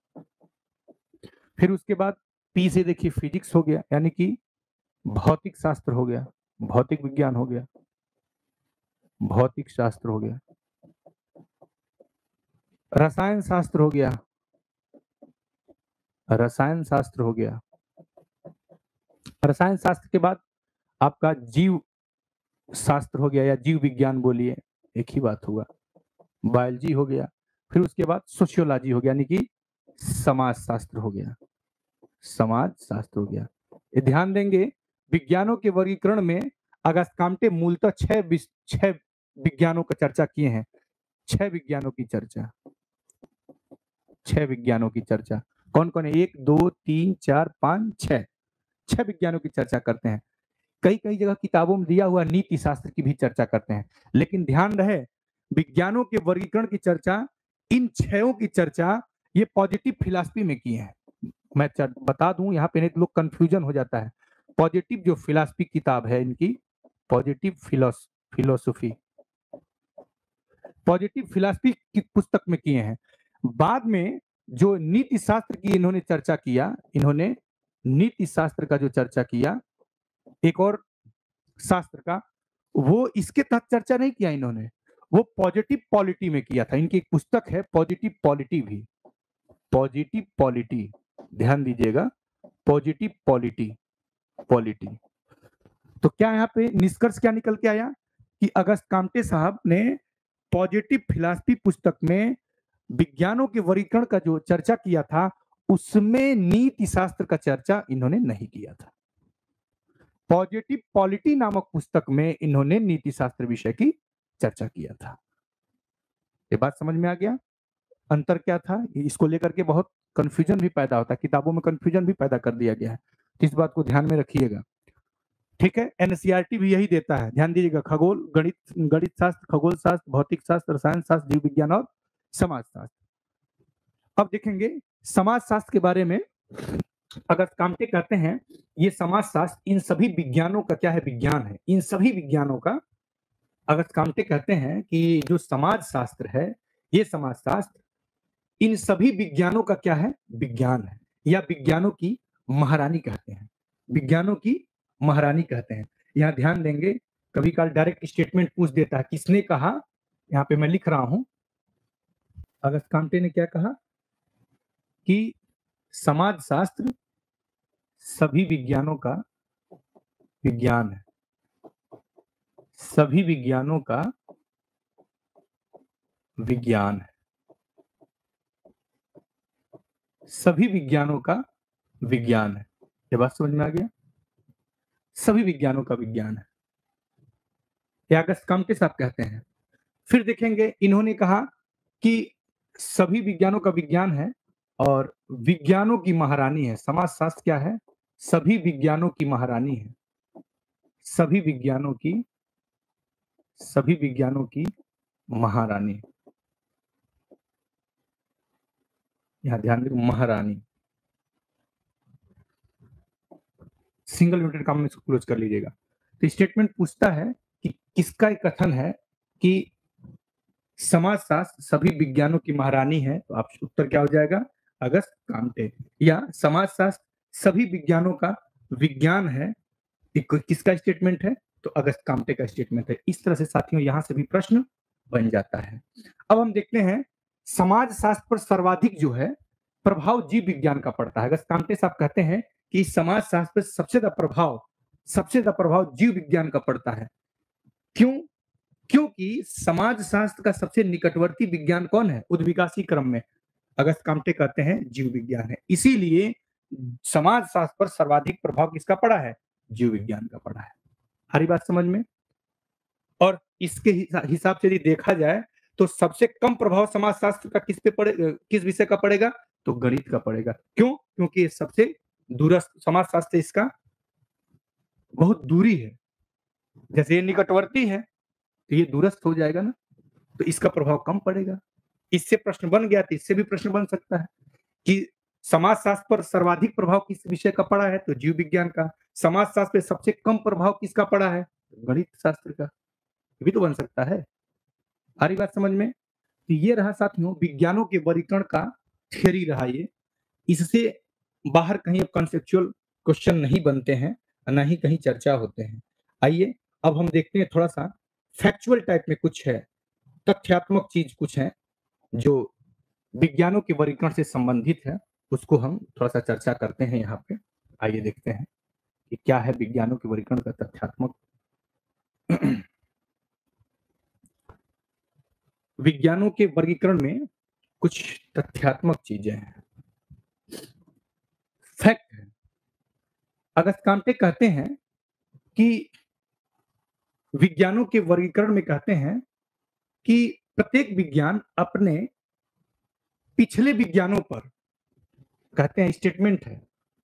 फिर उसके बाद पी से देखिए फिजिक्स हो गया, यानी कि भौतिक शास्त्र हो गया, भौतिक विज्ञान हो गया, भौतिक शास्त्र हो गया। रसायन शास्त्र हो गया, रसायन शास्त्र हो गया। रसायन शास्त्र के बाद आपका जीव शास्त्र हो गया, या जीव विज्ञान बोलिए, एक ही बात होगा, बायोलॉजी हो गया। फिर उसके बाद सोशियोलॉजी हो गया, यानी कि समाज शास्त्र हो गया, समाज शास्त्र हो गया। ये ध्यान देंगे विज्ञानों के वर्गीकरण में अगस्त काम्टे मूलतः छह विज्ञानों का चर्चा किए हैं। 6 विज्ञानों की चर्चा, 6 विज्ञानों की चर्चा। कौन कौन है? 1 2 3 4 5 6, 6 विज्ञानों की चर्चा करते हैं। कई कई जगह किताबों में दिया हुआ नीति शास्त्र की भी चर्चा करते हैं, लेकिन ध्यान रहे विज्ञानों के वर्गीकरण की चर्चा, इन 6 की चर्चा ये पॉजिटिव फिलॉसफी में की है। मैं बता दूं यहाँ पे, नहीं तो लोग कंफ्यूजन हो जाता है। पॉजिटिव जो फिलॉसफी किताब है इनकी, पॉजिटिव फिलोसफी, पॉजिटिव फिलॉसफी की पुस्तक में किए हैं। बाद में जो नीति शास्त्र की इन्होंने चर्चा किया, इन्होंने नीति शास्त्र का जो चर्चा किया, एक और शास्त्र का, वो इसके तहत चर्चा नहीं किया इन्होंने, वो पॉजिटिव पॉलिटी में किया था। इनकी एक पुस्तक है पॉजिटिव पॉलिटी भी, पॉजिटिव पॉलिटी, ध्यान दीजिएगा, पॉजिटिव पॉलिटी, पॉलिटी। तो क्या यहाँ पे निष्कर्ष क्या निकल के आया कि अगस्त काम्टे साहब ने पॉजिटिव फिलॉसफी पुस्तक में विज्ञानों के वर्गीकरण का जो चर्चा किया था, उसमें नीति शास्त्र का चर्चा इन्होंने नहीं किया था। पॉजिटिव पॉलिटी नामक पुस्तक में इन्होंने नीति शास्त्र विषय की चर्चा किया था। ये बात समझ में आ गया? अंतर क्या था? इसको लेकर के बहुत कंफ्यूजन भी पैदा होता है, किताबों में कंफ्यूजन भी पैदा कर दिया गया है, तो इस बात को ध्यान में रखिएगा। ठीक है, एनसीईआरटी भी यही देता है, ध्यान दीजिएगा। खगोल, गणित, गणित शास्त्र, खगोल शास्त्र, भौतिक शास्त्र, रसायन शास्त्र, जीव विज्ञान और समाज शास्त्र। अब देखेंगे समाज शास्त्र के बारे में। अगर कांटे कहते हैं ये समाज शास्त्र इन सभी विज्ञानों का क्या है? विज्ञान है। इन सभी विज्ञानों का अगर कांटे कहते हैं कि जो समाज शास्त्र है, ये समाज शास्त्र इन सभी विज्ञानों का क्या है? विज्ञान है, या विज्ञानों की महारानी कहते हैं। विज्ञानों की महारानी कहते हैं। यहाँ ध्यान देंगे, कभी काल डायरेक्ट स्टेटमेंट पूछ देता है, किसने कहा? यहाँ पे मैं लिख रहा हूं, अगस्त कांटे ने क्या कहा कि समाज शास्त्र सभी विज्ञानों का विज्ञान है। सभी विज्ञानों का विज्ञान है। सभी विज्ञानों का विज्ञान है। ये बात समझ में आ गया? सभी विज्ञानों का विज्ञान है, ये अगस्त कांटे साहब कहते हैं। फिर देखेंगे, इन्होंने कहा कि सभी विज्ञानों का विज्ञान है और विज्ञानों की महारानी है। समाज शास्त्र क्या है? सभी विज्ञानों की महारानी है। सभी विज्ञानों की महारानी। यहां ध्यान दें, महारानी। सिंगल यूनिटेड काम में इसको क्लोज कर लीजिएगा। तो स्टेटमेंट पूछता है कि किसका एक कथन है कि समाज शास्त्र सभी विज्ञानों की महारानी है, तो आप उत्तर क्या हो जाएगा? अगस्त कांटे। या समाज शास्त्र सभी विज्ञानों का विज्ञान है, किसका स्टेटमेंट है? तो अगस्त कांटे का स्टेटमेंट है। इस तरह से साथियों यहां से भी प्रश्न बन जाता है। अब हम देखते हैं समाज शास्त्र पर सर्वाधिक जो है प्रभाव जीव विज्ञान का पड़ता है। अगस्त कांटे साहब कहते हैं कि समाज शास्त्र पर सबसे ज्यादा प्रभाव जीव विज्ञान का पड़ता है। क्यों? क्योंकि समाज शास्त्र का सबसे निकटवर्ती विज्ञान कौन है उद्विकासी क्रम में? अगस्त कांटे कहते हैं जीव विज्ञान है। इसीलिए समाज शास्त्र पर सर्वाधिक प्रभाव किसका पड़ा है? जीव विज्ञान का पड़ा है। हरी बात समझ में? और इसके हिसाब से यदि देखा जाए तो सबसे कम प्रभाव समाज शास्त्र का किस विषय का पड़ेगा? तो गणित का पड़ेगा। क्यों? क्योंकि ये सबसे दूरस्थ, समाज शास्त्र इसका बहुत दूरी है। जैसे ये निकटवर्ती है तो ये दूरस्थ हो जाएगा ना, तो इसका प्रभाव कम पड़ेगा। इससे प्रश्न बन गया, तो इससे भी प्रश्न बन सकता है कि समाज शास्त्र पर सर्वाधिक प्रभाव किस विषय का पड़ा है? तो जीव विज्ञान का। समाज शास्त्र पे सबसे कम प्रभाव किसका पड़ा है? गणित शास्त्र का। ये भी तो बन सकता है। आ रही बात समझ में? तो ये रहा साथियों विज्ञानों के वर्गीकरण का थ्योरी रहा ये। इससे बाहर कहीं कॉन्सेप्चुअल क्वेश्चन नहीं बनते हैं, ना ही कहीं चर्चा होते हैं। आइए अब हम देखते हैं थोड़ा सा फैक्चुअल टाइप में कुछ है, तथ्यात्मक चीज कुछ है जो विज्ञानों के वर्गीकरण से संबंधित है, उसको हम थोड़ा सा चर्चा करते हैं यहाँ पे। आइए देखते हैं कि क्या है विज्ञानों के वर्गीकरण का तथ्यात्मक। विज्ञानों के वर्गीकरण में कुछ तथ्यात्मक चीजें हैं, फैक्ट है। अगस्त कांटे कहते हैं कि विज्ञानों के वर्गीकरण में कहते हैं कि प्रत्येक विज्ञान अपने पिछले विज्ञानों पर, कहते हैं स्टेटमेंट है,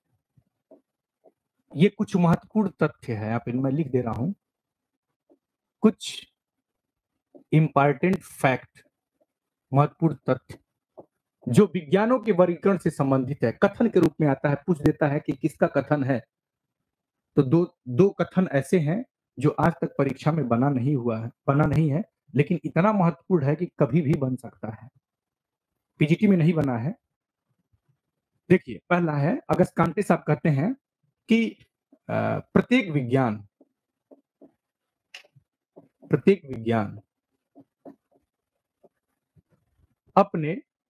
ये कुछ महत्वपूर्ण तथ्य है, यहाँ पे मैं लिख दे रहा हूं, कुछ इंपॉर्टेंट फैक्ट, महत्वपूर्ण तथ्य जो विज्ञानों के वर्गीकरण से संबंधित है, कथन के रूप में आता है, पूछ देता है कि किसका कथन है। तो दो कथन ऐसे हैं जो आज तक परीक्षा में बना नहीं है, लेकिन इतना महत्वपूर्ण है कि कभी भी बन सकता है। पीजीटी में नहीं बना है। देखिए, पहला है, अगस्त कांटे साहब कहते हैं कि प्रत्येक विज्ञान अपने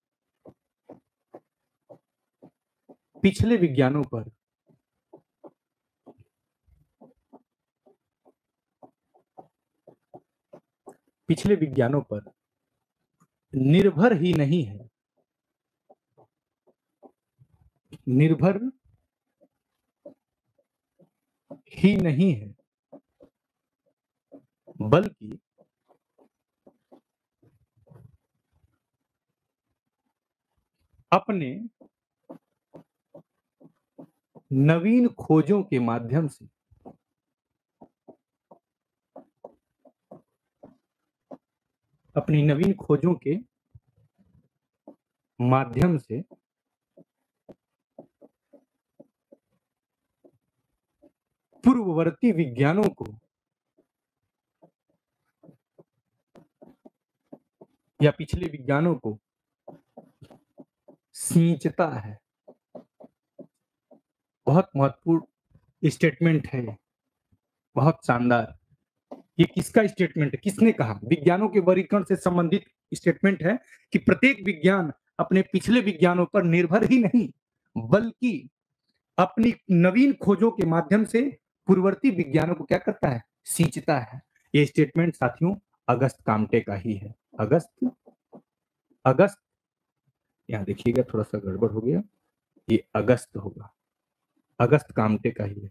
पिछले विज्ञानों पर निर्भर ही नहीं है, बल्कि अपने नवीन खोजों के माध्यम से अपनी नवीन खोजों के माध्यम से पूर्ववर्ती विज्ञानों को या पिछले विज्ञानों को सींचता है। बहुत महत्वपूर्ण स्टेटमेंट है, बहुत शानदार। ये किसका स्टेटमेंट है, किसने कहा? विज्ञानों के वर्गीकरण से संबंधित स्टेटमेंट है कि प्रत्येक विज्ञान अपने पिछले विज्ञानों पर निर्भर ही नहीं बल्कि अपनी नवीन खोजों के माध्यम से पूर्ववर्ती विज्ञानों को क्या करता है? सींचता है। ये स्टेटमेंट साथियों अगस्त काम्टे का ही है। अगस्त यहाँ देखिएगा, थोड़ा सा गड़बड़ हो गया, ये अगस्त होगा, अगस्त काम्टे का ही है।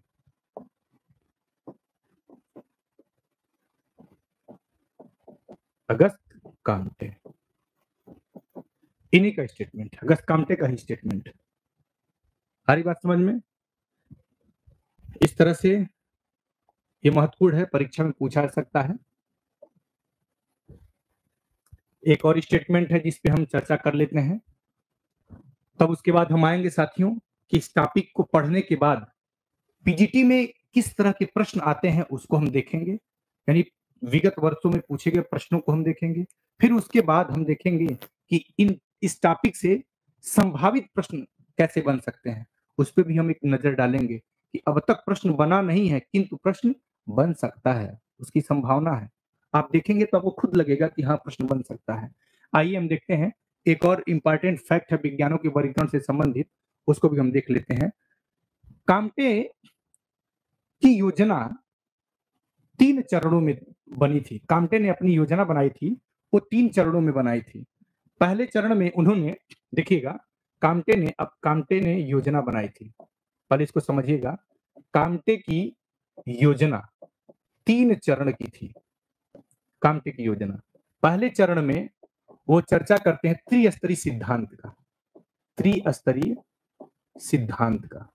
अगस्त काम्टे, इन्हीं का स्टेटमेंट, अगस्त काम्टे का ही स्टेटमेंट। आ रही बात समझ में? इस तरह से ये महत्वपूर्ण है, परीक्षा में पूछा जा सकता है। एक और स्टेटमेंट है जिस पे हम चर्चा कर लेते हैं, तब उसके बाद हम आएंगे साथियों कि इस टॉपिक को पढ़ने के बाद पीजीटी में किस तरह के प्रश्न आते हैं उसको हम देखेंगे, यानी विगत वर्षों में पूछे गए प्रश्नों को हम देखेंगे। फिर उसके बाद हम देखेंगे कि इस टॉपिक से संभावित प्रश्न कैसे बन सकते हैं, उस पर भी हम एक नजर डालेंगे कि अब तक प्रश्न बना नहीं है किंतु प्रश्न बन सकता है, उसकी संभावना है। आप देखेंगे तो आपको खुद लगेगा कि हाँ प्रश्न बन सकता है। आइए हम देखते हैं, एक और इंपॉर्टेंट फैक्ट है विज्ञानों के वर्गीकरण से संबंधित, उसको भी हम देख लेते हैं। काम्टे की योजना 3 चरणों में बनी थी। काम्टे ने अपनी योजना बनाई थी, वो 3 चरणों में बनाई थी। पहले चरण में उन्होंने, देखिएगा, काम्टे ने योजना बनाई थी, पहले इसको समझिएगा। काम्टे की योजना 3 चरण की थी। काम्टे की योजना पहले चरण में वो चर्चा करते हैं त्रिस्तरीय सिद्धांत का, त्रिस्तरीय सिद्धांत का,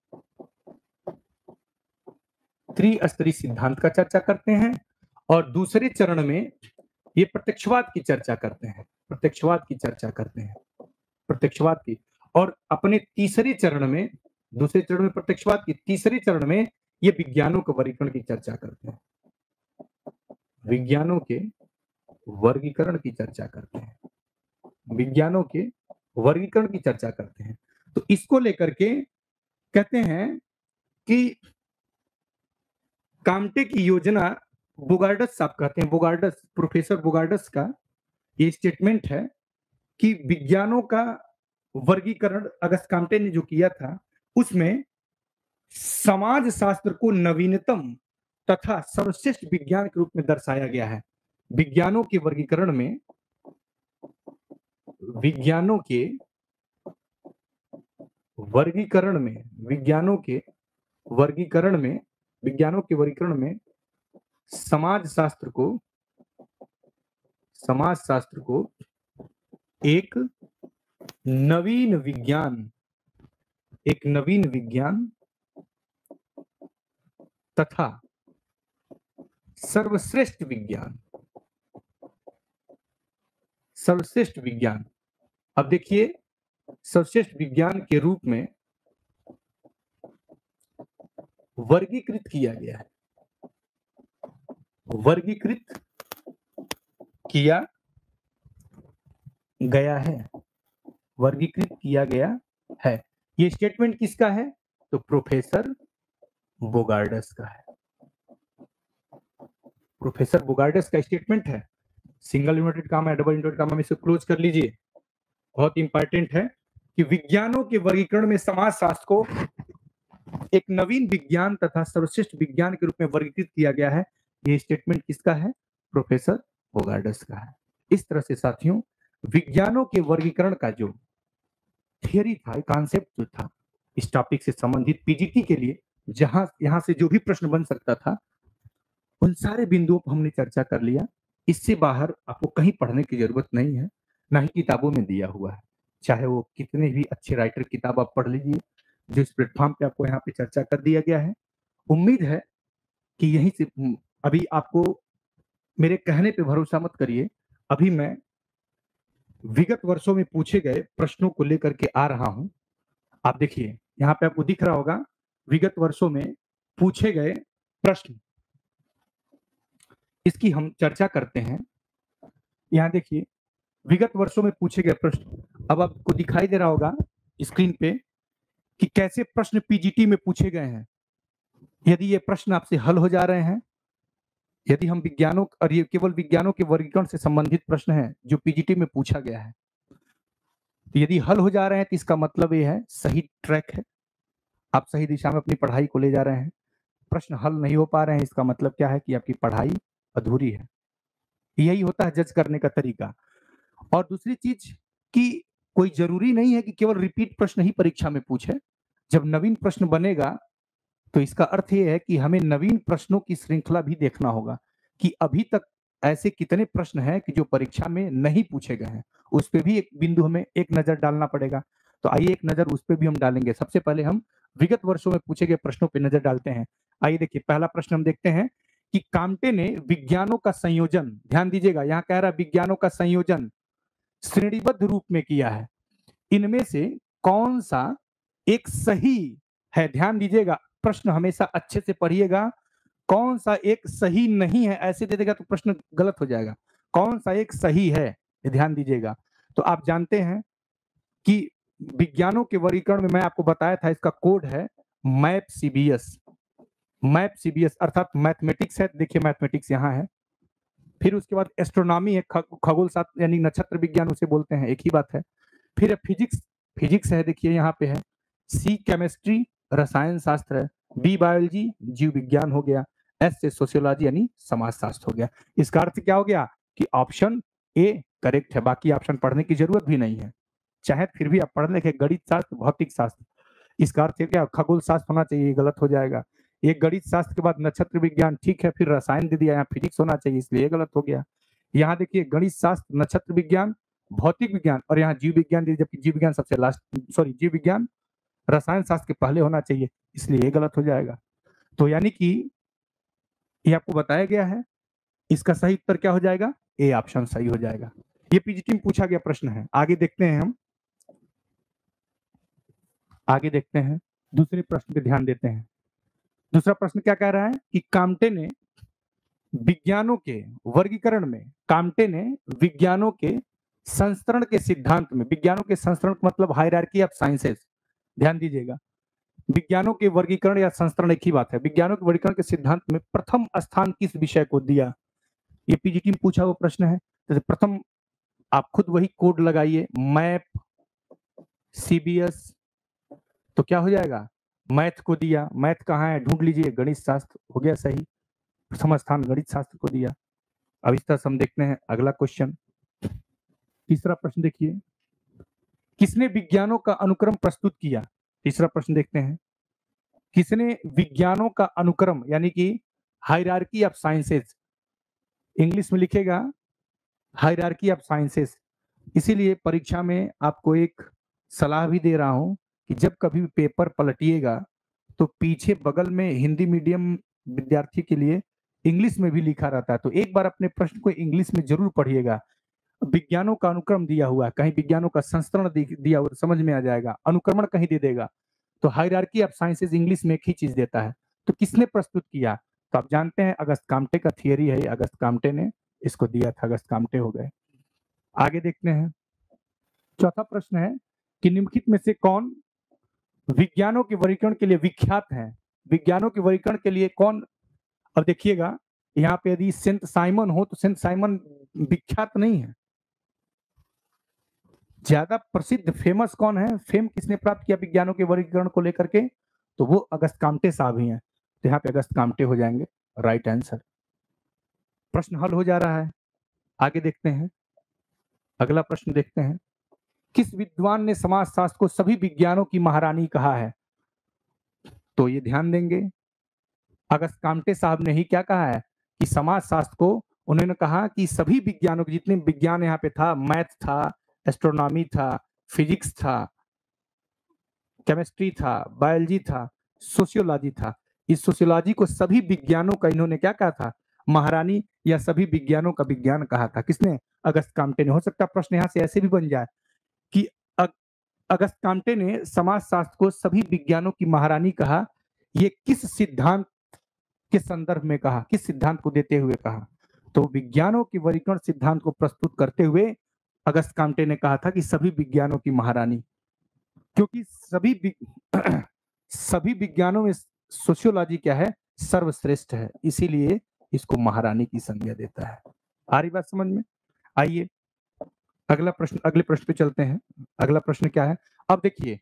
त्रिस्तरीय सिद्धांत का चर्चा करते हैं। और दूसरे चरण में ये प्रत्यक्षवाद की चर्चा करते हैं, प्रत्यक्षवाद की चर्चा करते हैं, प्रत्यक्षवाद की। और अपने तीसरे चरण में, दूसरे चरण में प्रत्यक्षवाद की, तीसरे चरण में ये विज्ञानों के वर्गीकरण की चर्चा करते हैं, विज्ञानों के वर्गीकरण की चर्चा करते हैं, विज्ञानों के वर्गीकरण की चर्चा करते हैं। तो इसको लेकर के कहते हैं कि काम्टे की योजना, बोगार्डस साहब कहते हैं, बोगार्डस, प्रोफेसर बोगार्डस का ये स्टेटमेंट है कि विज्ञानों का वर्गीकरण अगस्त काम्टे ने जो किया था उसमें समाज शास्त्र को नवीनतम तथा सर्वश्रेष्ठ विज्ञान के रूप में दर्शाया गया है। विज्ञानों के वर्गीकरण में, विज्ञानों के वर्गीकरण में, विज्ञानों के वर्गीकरण में, विज्ञानों के वर्गीकरण में समाज शास्त्र को एक नवीन विज्ञान, एक नवीन विज्ञान तथा सर्वश्रेष्ठ विज्ञान, सर्वश्रेष्ठ विज्ञान। अब देखिए, सर्वश्रेष्ठ विज्ञान के रूप में वर्गीकृत किया गया है, वर्गीकृत किया गया है, वर्गीकृत किया गया है। ये स्टेटमेंट किसका है? तो प्रोफेसर बोगार्डस का है, प्रोफेसर बोगार्डस का स्टेटमेंट है। सिंगल इन्वर्टेड कामा या डबल इन्वर्टेड कामा में इसे क्लोज कर लीजिए, बहुत इंपॉर्टेंट है कि विज्ञानों के वर्गीकरण में समाज शास्त्र को एक नवीन विज्ञान तथा सर्वश्रेष्ठ विज्ञान के रूप में वर्गीकृत किया गया है। ये स्टेटमेंट किसका है? प्रोफेसर बोगार्डस का है। इस तरह से साथियों, विज्ञानों के वर्गीकरण का जो थियरी था, कॉन्सेप्ट जो था, इस टॉपिक से संबंधित पीजीटी के लिए यहां से जो भी प्रश्न बन सकता था, उन सारे बिंदुओं पर हमने चर्चा कर लिया। इससे बाहर आपको कहीं पढ़ने की जरूरत नहीं है, ना ही किताबों में दिया हुआ है। चाहे वो कितने भी अच्छे राइटर किताब आप पढ़ लीजिए, जो इस प्लेटफॉर्म पे आपको यहाँ पे चर्चा कर दिया गया है। उम्मीद है कि यहीं से अभी आपको मेरे कहने पे भरोसा मत करिए, अभी मैं विगत वर्षों में पूछे गए प्रश्नों को लेकर के आ रहा हूं। आप देखिए, यहाँ पे आपको दिख रहा होगा विगत वर्षों में पूछे गए प्रश्न, इसकी हम चर्चा करते हैं। यहाँ देखिए, विगत वर्षों में पूछे गए प्रश्न, अब आपको दिखाई दे रहा होगा स्क्रीन पे कि कैसे प्रश्न पीजीटी में पूछे गए हैं। यदि ये प्रश्न आपसे हल हो जा रहे हैं, यदि हम विज्ञानों और ये केवल विज्ञानों के वर्गीकरण से संबंधित प्रश्न हैं जो पीजीटी में पूछा गया है, तो यदि हल हो जा रहे हैं तो इसका मतलब ये है सही ट्रैक है, आप सही दिशा में अपनी पढ़ाई को ले जा रहे हैं। प्रश्न हल नहीं हो पा रहे हैं, इसका मतलब क्या है कि आपकी पढ़ाई अधूरी है। यही होता है जज करने का तरीका। और दूसरी चीज कि कोई जरूरी नहीं है कि केवल रिपीट प्रश्न ही परीक्षा में पूछे। जब नवीन प्रश्न बनेगा तो इसका अर्थ यह है कि हमें नवीन प्रश्नों की श्रृंखला भी देखना होगा कि अभी तक ऐसे कितने प्रश्न हैं कि जो परीक्षा में नहीं पूछे गए हैं, उस पर भी एक बिंदु हमें एक नजर डालना पड़ेगा। तो आइए एक नजर उस पर भी हम डालेंगे। सबसे पहले हम विगत वर्षों में पूछे गए प्रश्नों पर नजर डालते हैं। आइए देखिए, पहला प्रश्न हम देखते हैं कि काम्टे ने विज्ञानों का संयोजन, ध्यान दीजिएगा यहाँ कह रहा है विज्ञानों का संयोजन श्रेणीबद्ध रूप में किया है, इनमें से कौन सा एक सही है? ध्यान दीजिएगा, प्रश्न हमेशा अच्छे से पढ़िएगा। कौन सा एक सही नहीं है ऐसे दे देगा तो प्रश्न गलत हो जाएगा। कौन सा एक सही है, ये ध्यान दीजिएगा। तो आप जानते हैं कि विज्ञानों के वर्गीकरण में मैं आपको बताया था, इसका कोड है मैप सीबीएस। मैप सीबीएस अर्थात मैथमेटिक्स है, देखिए मैथमेटिक्स यहाँ है। फिर उसके बाद एस्ट्रोनॉमी है, खगोल शास्त्र यानी नक्षत्र विज्ञान उसे बोलते हैं, एक ही बात है। फिर फिजिक्स, फिजिक्स है देखिए यहाँ पे है। सी केमिस्ट्री रसायन शास्त्र है। बी बायोलॉजी जीव विज्ञान हो गया। एस से सोशियोलॉजी यानी समाज शास्त्र हो गया। इसका अर्थ क्या हो गया कि ऑप्शन ए करेक्ट है, बाकी ऑप्शन पढ़ने की जरूरत भी नहीं है। चाहे फिर भी आप पढ़ लेंगे गणित शास्त्र भौतिक शास्त्र, इसका अर्थ है क्या खगोल शास्त्र होना चाहिए, गलत हो जाएगा। एक गणित शास्त्र के बाद नक्षत्र विज्ञान ठीक है, फिर रसायन दे दिया, यहाँ फिजिक्स होना चाहिए इसलिए गलत हो गया। यहाँ देखिए गणित शास्त्र नक्षत्र विज्ञान भौतिक विज्ञान और यहाँ जीव विज्ञान दे, जबकि जीव विज्ञान सबसे लास्ट, सॉरी जीव विज्ञान रसायन शास्त्र के पहले होना चाहिए, इसलिए ये गलत हो जाएगा। तो यानी कि ये आपको बताया गया है, इसका सही उत्तर क्या हो जाएगा? ए ऑप्शन सही हो जाएगा। ये पीजीटी में पूछा गया प्रश्न है। आगे देखते हैं हम, आगे देखते हैं, दूसरे प्रश्न पे ध्यान देते हैं। दूसरा प्रश्न क्या कह रहा है कि काम्टे ने विज्ञानों के वर्गीकरण में, काम्टे ने विज्ञानों के संस्करण के सिद्धांत में, विज्ञानों के संस्करण मतलब हायरार्की ऑफ साइंसेस, ध्यान दीजिएगा, विज्ञानों के वर्गीकरण या संस्करण एक ही बात है। विज्ञानों के वर्गीकरण के सिद्धांत में प्रथम स्थान किस विषय को दिया? ये पीजीटी में पूछा हुआ प्रश्न है। तो प्रथम आप खुद वही कोड लगाइए, मैप सीबीएस, तो क्या हो जाएगा? मैथ को दिया। मैथ कहाँ है ढूंढ लीजिए, गणित शास्त्र हो गया सही, प्रथम स्थान गणित शास्त्र को दिया। अब इस तरह से हम देखते हैं अगला क्वेश्चन। तीसरा प्रश्न देखिए, किसने विज्ञानों का अनुक्रम प्रस्तुत किया? तीसरा प्रश्न देखते हैं, किसने विज्ञानों का अनुक्रम यानी कि हायरार्की ऑफ साइंसेस, इंग्लिश में लिखेगा हायरार्की ऑफ साइंसेस। इसीलिए परीक्षा में आपको एक सलाह भी दे रहा हूं कि जब कभी भी पेपर पलटिएगा तो पीछे बगल में हिंदी मीडियम विद्यार्थी के लिए इंग्लिश में भी लिखा रहता है, तो एक बार अपने प्रश्न को इंग्लिश में जरूर पढ़िएगा। विज्ञानों का अनुक्रम दिया हुआ, कहीं विज्ञानों का संस्करण दिया हुआ, समझ में आ जाएगा। अनुक्रमण कहीं दे देगा, तो हायरार्की ऑफ साइंसेस इंग्लिश में एक ही चीज देता है। तो किसने प्रस्तुत किया? तो आप जानते हैं अगस्त काम्टे का थियरी है, अगस्त काम्टे ने इसको दिया था, अगस्त काम्टे हो गए। आगे देखते हैं, चौथा प्रश्न है कि निम्नलिखित में से कौन विज्ञानों के वर्गीकरण के लिए विख्यात है? विज्ञानों के वर्गीकरण के लिए कौन? अब देखिएगा यहाँ पे यदि सेंट साइमन हो तो सेंट साइमन विख्यात नहीं है। ज्यादा प्रसिद्ध फेमस कौन है? फेम किसने प्राप्त किया विज्ञानों के वर्गीकरण को लेकर के? तो वो अगस्त काम्टे साहब ही हैं। तो यहाँ पे अगस्त काम्टे हो जाएंगे राइट आंसर। प्रश्न हल हो जा रहा है। आगे देखते हैं, अगला प्रश्न देखते हैं, किस विद्वान ने समाजशास्त्र को सभी विज्ञानों की महारानी कहा है? तो ये ध्यान देंगे, अगस्त काम्टे साहब ने ही क्या कहा है कि समाजशास्त्र को उन्होंने कहा कि सभी विज्ञानों के, जितने विज्ञान यहाँ पे था, मैथ था, एस्ट्रोनॉमी था, फिजिक्स था, केमिस्ट्री था, बायोलॉजी था, सोशियोलॉजी था। इस सोशियोलॉजी को सभी विज्ञानों का इन्होंने क्या कहा था? महारानी या सभी विज्ञानों का विज्ञान कहा था। किसने? अगस्त काम्टे ने। हो सकता है प्रश्न यहाँ से ऐसे भी बन जाए कि अगस्त काम्टे ने समाजशास्त्र को सभी विज्ञानों की महारानी कहा। ये किस सिद्धांत के संदर्भ में कहा, किस सिद्धांत को देते हुए कहा? तो विज्ञानों के वर्गीकरण सिद्धांत को प्रस्तुत करते हुए अगस्त काम्टे ने कहा था कि सभी विज्ञानों की महारानी, क्योंकि सभी विज्ञानों में सोशियोलॉजी क्या है? सर्वश्रेष्ठ है, इसीलिए इसको महारानी की संज्ञा देता है। आ रही बात समझ में? आइए अगला प्रश्न, अगले प्रश्न पे चलते हैं। अगला प्रश्न क्या है? अब देखिए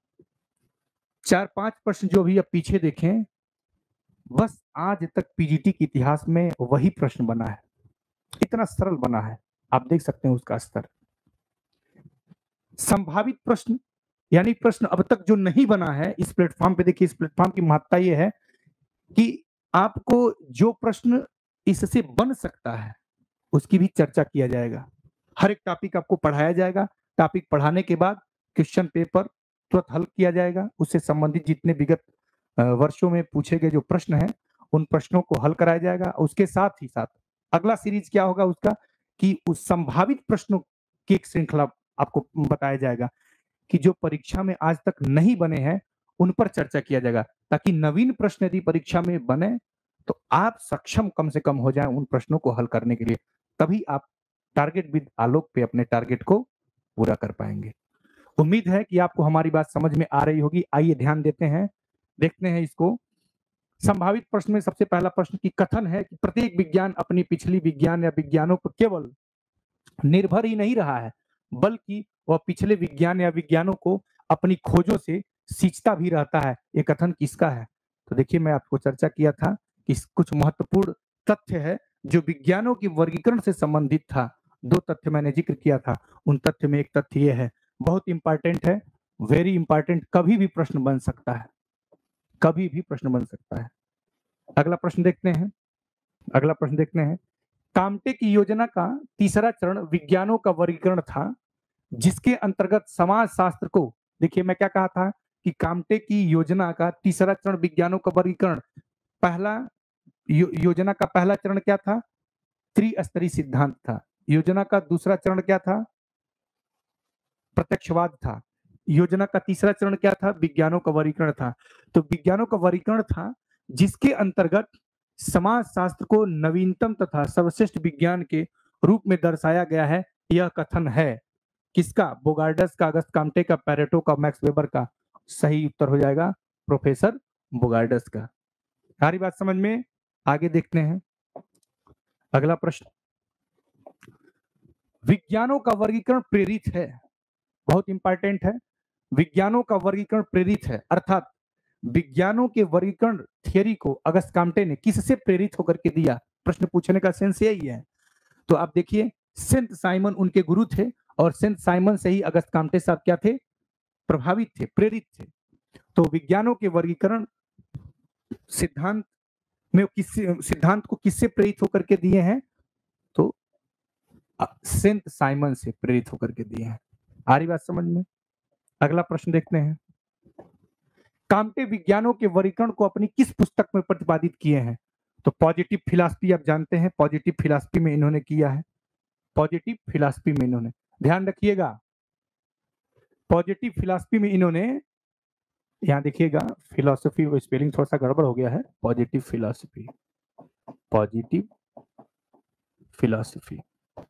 4-5 प्रश्न जो भी अब पीछे देखें, बस आज तक पीजीटी के इतिहास में वही प्रश्न बना है, इतना सरल बना है, आप देख सकते हैं उसका स्तर। संभावित प्रश्न यानी प्रश्न अब तक जो नहीं बना है इस प्लेटफॉर्म पे, देखिए इस प्लेटफॉर्म की महत्ता यह है कि आपको जो प्रश्न इससे बन सकता है उसकी भी चर्चा किया जाएगा। हर एक टॉपिक आपको पढ़ाया जाएगा, टॉपिक पढ़ाने के बाद क्वेश्चन पेपर तुरंत हल किया जाएगा, उससे संबंधित जितने विगत वर्षों में पूछे गए जो प्रश्न हैं उन प्रश्नों को हल कराया जाएगा। उसके साथ ही साथ अगला सीरीज क्या होगा उसका, कि उस संभावित प्रश्नों की एक श्रृंखला आपको बताया जाएगा कि जो परीक्षा में आज तक नहीं बने हैं उन पर चर्चा किया जाएगा, ताकि नवीन प्रश्न यदि परीक्षा में बने तो आप सक्षम कम से कम हो जाएं उन प्रश्नों को हल करने के लिए। तभी आप टारगेट विद आलोक पे अपने टारगेट को पूरा कर पाएंगे। उम्मीद है कि आपको हमारी बात समझ में आ रही होगी। आइए ध्यान देते हैं, देखते हैं इसको। संभावित प्रश्न में सबसे पहला प्रश्न की कथन है कि प्रत्येक विज्ञान अपनी पिछली विज्ञान या विज्ञानों पर केवल निर्भर ही नहीं रहा है, बल्कि वह पिछले विज्ञान या विज्ञानों को अपनी खोजों से सींचता भी रहता है। ये कथन किसका है? तो देखिए मैं आपको चर्चा किया था कि कुछ महत्वपूर्ण तथ्य है जो विज्ञानों की वर्गीकरण से संबंधित था। 2 तथ्य मैंने जिक्र किया था, उन तथ्य में एक तथ्य ये है, बहुत इंपॉर्टेंट है, वेरी इंपॉर्टेंट, कभी भी प्रश्न बन सकता है, कभी भी प्रश्न बन सकता है। अगला प्रश्न देखते हैं, अगला प्रश्न देखते हैं। काम्टे की योजना का तीसरा चरण विज्ञानों का वर्गीकरण था, जिसके अंतर्गत समाजशास्त्र को, देखिए मैं क्या कहा था कि काम्टे की योजना का तीसरा चरण विज्ञानों का वर्गीकरण, पहला योजना का पहला चरण क्या था? त्रिस्तरीय सिद्धांत था। योजना का दूसरा चरण क्या था? प्रत्यक्षवाद था। योजना का तीसरा चरण क्या था? विज्ञानों का वर्गीकरण था। तो विज्ञानों का वर्गीकरण था जिसके अंतर्गत समाजशास्त्र को नवीनतम तथा सर्वश्रेष्ठ विज्ञान के रूप में दर्शाया गया है। यह कथन है किसका? बोगार्डस का, अगस्त काम्टे का, पैरेटो का, मैक्स वेबर का। सही उत्तर हो जाएगा प्रोफेसर बोगार्डस का। सारी बात समझ में? आगे देखते हैं अगला प्रश्न। विज्ञानों का वर्गीकरण प्रेरित है, बहुत इंपॉर्टेंट है। विज्ञानों का वर्गीकरण प्रेरित है, अर्थात विज्ञानों के वर्गीकरण थियरी को अगस्त काम्टे ने किससे प्रेरित होकर के दिया? प्रश्न पूछने का सेंस यही है। तो आप देखिए सेंट साइमन उनके गुरु थे और सेंट साइमन से ही अगस्त काम्टे साहब क्या थे? प्रभावित थे, प्रेरित थे। तो विज्ञानों के वर्गीकरण सिद्धांत में सिद्धांत को किससे प्रेरित होकर के दिए हैं? तो सेंट साइमन से प्रेरित होकर के दिए हैं। आ रही बात समझ में? अगला प्रश्न देखते हैं। काम्टे विज्ञानों के वर्गीकरण को अपनी किस पुस्तक में प्रतिपादित किए हैं? तो पॉजिटिव फिलॉसफी, आप जानते हैं पॉजिटिव फिलॉसफी में इन्होंने किया है। पॉजिटिव फिलॉसफी में इन्होंने, ध्यान रखिएगा, पॉजिटिव फिलॉसफी में इन्होंने, यहां देखिएगा फिलॉसफी वो स्पेलिंग थोड़ा सा गड़बड़ हो गया है, पॉजिटिव फिलॉसफी, पॉजिटिव फिलॉसफी।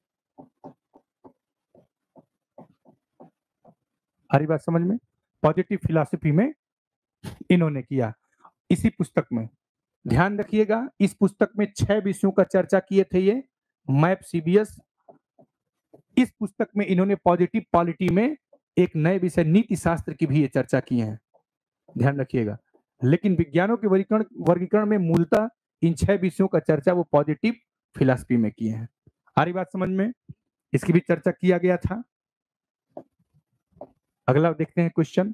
हरी बात समझ में? पॉजिटिव फिलॉसफी में इन्होंने किया, इसी पुस्तक में। ध्यान रखिएगा इस पुस्तक में 6 विषयों का चर्चा किए थे ये, मैप सीबीएस। इस पुस्तक में इन्होंने पॉजिटिव पॉलिटी में एक नए विषय नीति शास्त्र की भी ये चर्चा की है, ध्यान रखिएगा। लेकिन विज्ञानों के वर्गीकरण में मूलतः इन 6 विषयों का चर्चा वो पॉजिटिव फिलॉसफी में किए हैं। सारी बात समझ में? इसकी भी चर्चा किया गया था। अगला देखते हैं क्वेश्चन,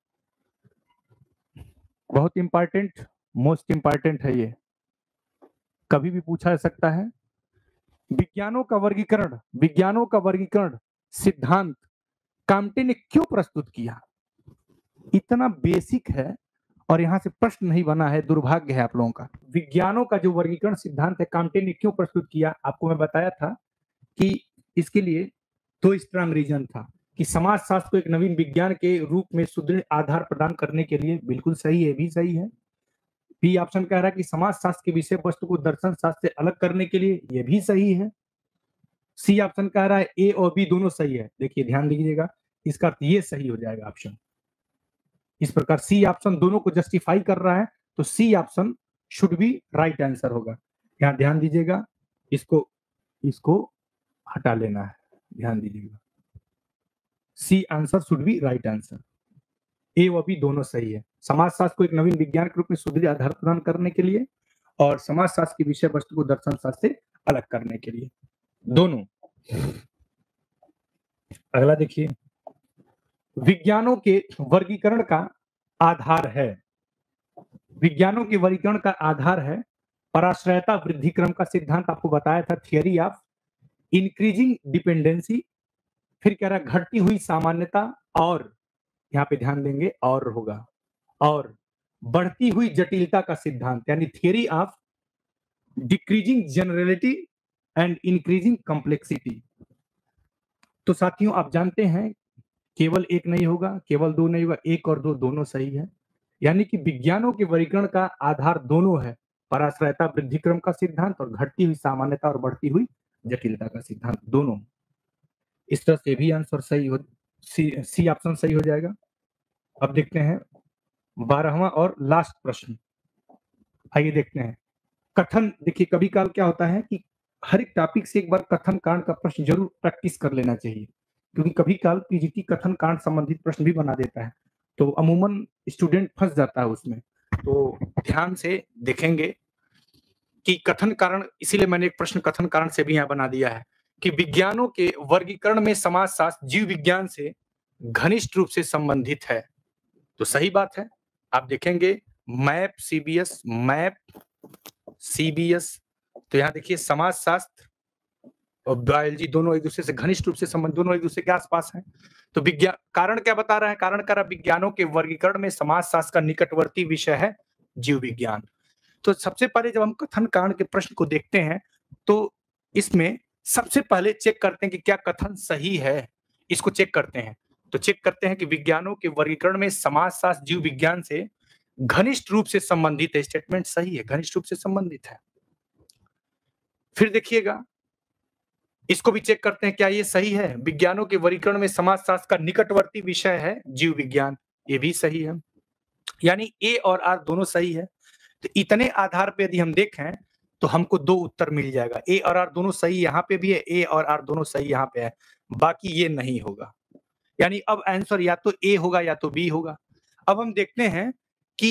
बहुत इंपॉर्टेंट, मोस्ट इंपॉर्टेंट है ये, कभी भी पूछा जा सकता है। विज्ञानों का वर्गीकरण सिद्धांत काम्टे ने क्यों प्रस्तुत किया? इतना बेसिक है और यहाँ से प्रश्न नहीं बना है, दुर्भाग्य है आप लोगों का। विज्ञानों का जो वर्गीकरण सिद्धांत है काम्टे ने क्यों प्रस्तुत किया? आपको मैं बताया था कि इसके लिए 2 स्ट्रांग रीजन था कि समाजशास्त्र को एक नवीन विज्ञान के रूप में सुदृढ़ आधार प्रदान करने के लिए, बिल्कुल सही है, भी सही है। बी ऑप्शन कह रहा है कि समाजशास्त्र के विषय वस्तु को दर्शन शास्त्र से अलग करने के लिए, ये भी सही है। सी ऑप्शन कह रहा है ए और बी दोनों सही है। देखिए ध्यान दीजिएगा, इसका अर्थ ये सही हो जाएगा ऑप्शन। इस प्रकार सी ऑप्शन दोनों को जस्टिफाई कर रहा है, तो C option should be right answer होगा। यहाँ ध्यान दीजिएगा, इसको हटा लेना है, ध्यान दीजिएगा। C answer should be right answer. A व बी दोनों सही है। समाजशास्त्र को एक नवीन विज्ञान के रूप में सुदृढ़ आधार प्रदान करने के लिए और समाजशास्त्र की विषय वस्तु को दर्शन शास्त्र से अलग करने के लिए, दोनों। अगला देखिए, विज्ञानों के वर्गीकरण का आधार है। विज्ञानों के वर्गीकरण का आधार है पराश्रयता वृद्धि क्रम का सिद्धांत। आपको बताया था, थियरी ऑफ इंक्रीजिंग डिपेंडेंसी। फिर कह रहा घटती हुई सामान्यता, और यहाँ पे ध्यान देंगे और होगा, और बढ़ती हुई जटिलता का सिद्धांत, यानी theory of decreasing generality and increasing complexity. तो साथियों आप जानते हैं केवल एक नहीं होगा, केवल दो नहीं होगा, एक और दो दोनों सही है। यानी कि विज्ञानों के वर्गीकरण का आधार दोनों है, पराश्रयता वृद्धि क्रम का सिद्धांत और घटती हुई सामान्यता और बढ़ती हुई जटिलता का सिद्धांत, दोनों। इस तरह से भी आंसर सही हो, सी ऑप्शन सही हो जाएगा। अब देखते हैं 12वां और लास्ट प्रश्न। आइए देखते हैं कथन। देखिए कभी काल क्या होता है कि हर एक टॉपिक से एक बार कथन कांड का प्रश्न जरूर प्रैक्टिस कर लेना चाहिए, क्योंकि कभी काल पीजीटी कथन कांड संबंधित प्रश्न भी बना देता है, तो अमूमन स्टूडेंट फंस जाता है उसमें। तो ध्यान से देखेंगे कि कथन कारण, इसीलिए मैंने एक प्रश्न कथन कारण से भी यहाँ बना दिया है कि विज्ञानों के वर्गीकरण में समाजशास्त्र जीव विज्ञान से घनिष्ठ रूप से संबंधित है। तो सही बात है। आप देखेंगे मैप सीबीएस, तो यहाँ देखिए समाजशास्त्र और बायोलॉजी दोनों एक दूसरे से घनिष्ठ रूप से संबंध, दोनों एक दूसरे के आसपास हैं। तो विज्ञान कारण क्या बता रहा है? कारण कह रहा विज्ञानों के वर्गीकरण में समाजशास्त्र का निकटवर्ती विषय है जीव विज्ञान। तो सबसे पहले जब हम कथन कारण के प्रश्न को देखते हैं तो इसमें सबसे पहले चेक करते हैं कि क्या कथन सही है, इसको चेक करते हैं। तो चेक करते हैं कि विज्ञानों के वर्गीकरण में समाजशास्त्र जीव विज्ञान से घनिष्ठ रूप से संबंधित है। स्टेटमेंट सही है, घनिष्ठ रूप से संबंधित है। फिर देखिएगा, इसको भी चेक करते हैं क्या ये सही है? विज्ञानों के वर्गीकरण में समाजशास्त्र का निकटवर्ती विषय है जीव विज्ञान, ये भी सही है। यानी ए और आर दोनों सही है। तो इतने आधार पे यदि हम देखें तो हमको दो उत्तर मिल जाएगा। ए और आर दोनों सही यहाँ पे भी है, ए और आर दोनों सही यहाँ पे है, बाकी ये नहीं होगा। यानी अब आंसर या तो ए होगा या तो बी होगा। अब हम देखते हैं कि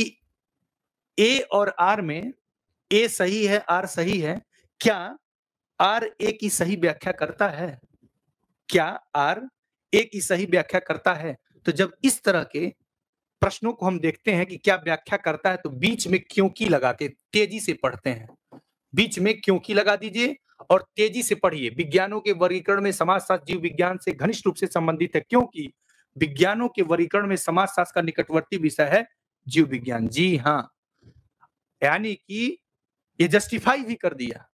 ए और आर में ए सही है, आर सही है, क्या आर ए की सही व्याख्या करता है? क्या आर ए की सही व्याख्या करता है? तो जब इस तरह के प्रश्नों को हम देखते हैं कि क्या व्याख्या करता है, तो बीच में क्योंकि लगा के तेजी से पढ़ते हैं। बीच में क्योंकि लगा दीजिए और तेजी से पढ़िए। विज्ञानों के वर्गीकरण में समाजशास्त्र जीव विज्ञान से घनिष्ठ रूप से संबंधित है, क्योंकि विज्ञानों के वर्गीकरण में समाजशास्त्र का निकटवर्ती विषय है जीव विज्ञान। जी हाँ, यानी कि ये जस्टिफाई भी कर दिया,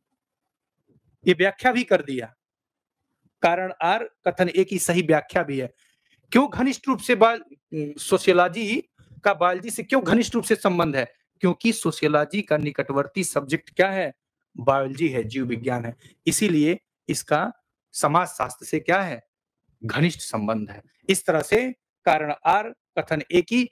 ये व्याख्या भी कर दिया। कारण आर कथन ए की सही व्याख्या भी है। क्यों घनिष्ठ रूप से सोशियोलॉजी का बायोलॉजी से क्यों घनिष्ठ रूप से संबंध है? क्योंकि सोशियोलॉजी का निकटवर्ती सब्जेक्ट क्या है? बायोलॉजी है, जीव विज्ञान है। इसीलिए इसका समाजशास्त्र से क्या है? घनिष्ठ संबंध है। इस तरह से कारण आर कथन ए की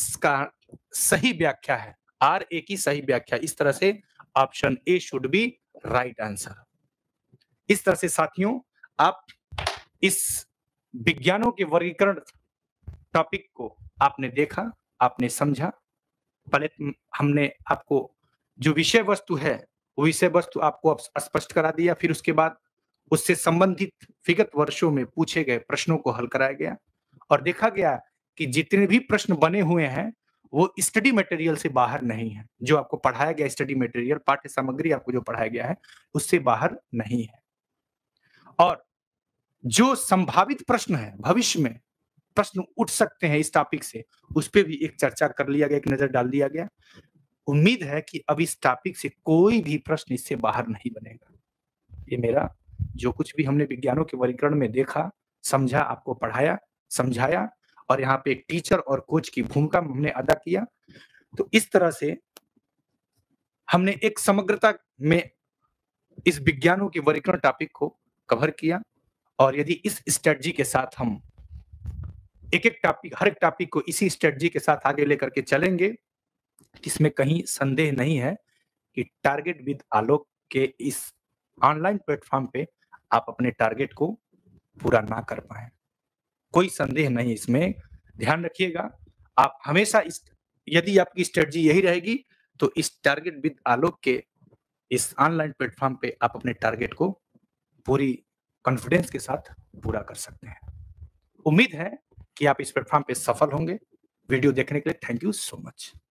सही व्याख्या है, आर ए की सही व्याख्या। इस तरह से option A should be right answer. इस तरह से साथियों आप इस विज्ञानों के वर्गीकरण टॉपिक को आपने देखा, आपने समझा। पहले हमने आपको जो विषय वस्तु है वो विषय वस्तु आपको स्पष्ट करा दिया, फिर उसके बाद उससे संबंधित विगत वर्षों में पूछे गए प्रश्नों को हल कराया गया और देखा गया कि जितने भी प्रश्न बने हुए हैं वो स्टडी मटेरियल से बाहर नहीं है। जो आपको पढ़ाया गया स्टडी मटेरियल, पाठ्य सामग्री आपको जो पढ़ाया गया है उससे बाहर नहीं है। और जो संभावित प्रश्न है, भविष्य में प्रश्न उठ सकते हैं इस टॉपिक से, उस पे भी एक चर्चा कर लिया गया, एक नज़र डाल दिया गया। उम्मीद है कि अब इस टॉपिक से कोई भी प्रश्न इससे बाहर नहीं बनेगा। ये मेरा जो कुछ भी हमने विज्ञानों के वर्गीकरण में देखा, समझा, आपको पढ़ाया, समझाया और यहाँ पे एक टीचर और कोच की भूमिका हमने अदा किया। तो इस तरह से हमने एक समग्रता में इस विज्ञानों के वर्गीकरण टॉपिक को कवर किया और यदि इस स्ट्रेटजी के साथ हम एक-एक टॉपिक, हर एक टॉपिक को इसी स्ट्रेटजी के साथ आगे लेकर के चलेंगे, इसमें कहीं संदेह नहीं है कि टारगेट विद आलोक के इस ऑनलाइन प्लेटफॉर्म पे आप अपने टारगेट को पूरा ना कर पाएँ। कोई संदेह नहीं इसमें, ध्यान रखिएगा, आप हमेशा यदि आपकी स्ट्रेटजी यही रहेगी, तो इस टारगेट विद आलोक के इस ऑनलाइन प्लेटफॉर्म पे आप अपने टारगेट को पूरी कॉन्फिडेंस के साथ पूरा कर सकते हैं। उम्मीद है कि आप इस प्लेटफॉर्म पे सफल होंगे। वीडियो देखने के लिए थैंक यू सो मच।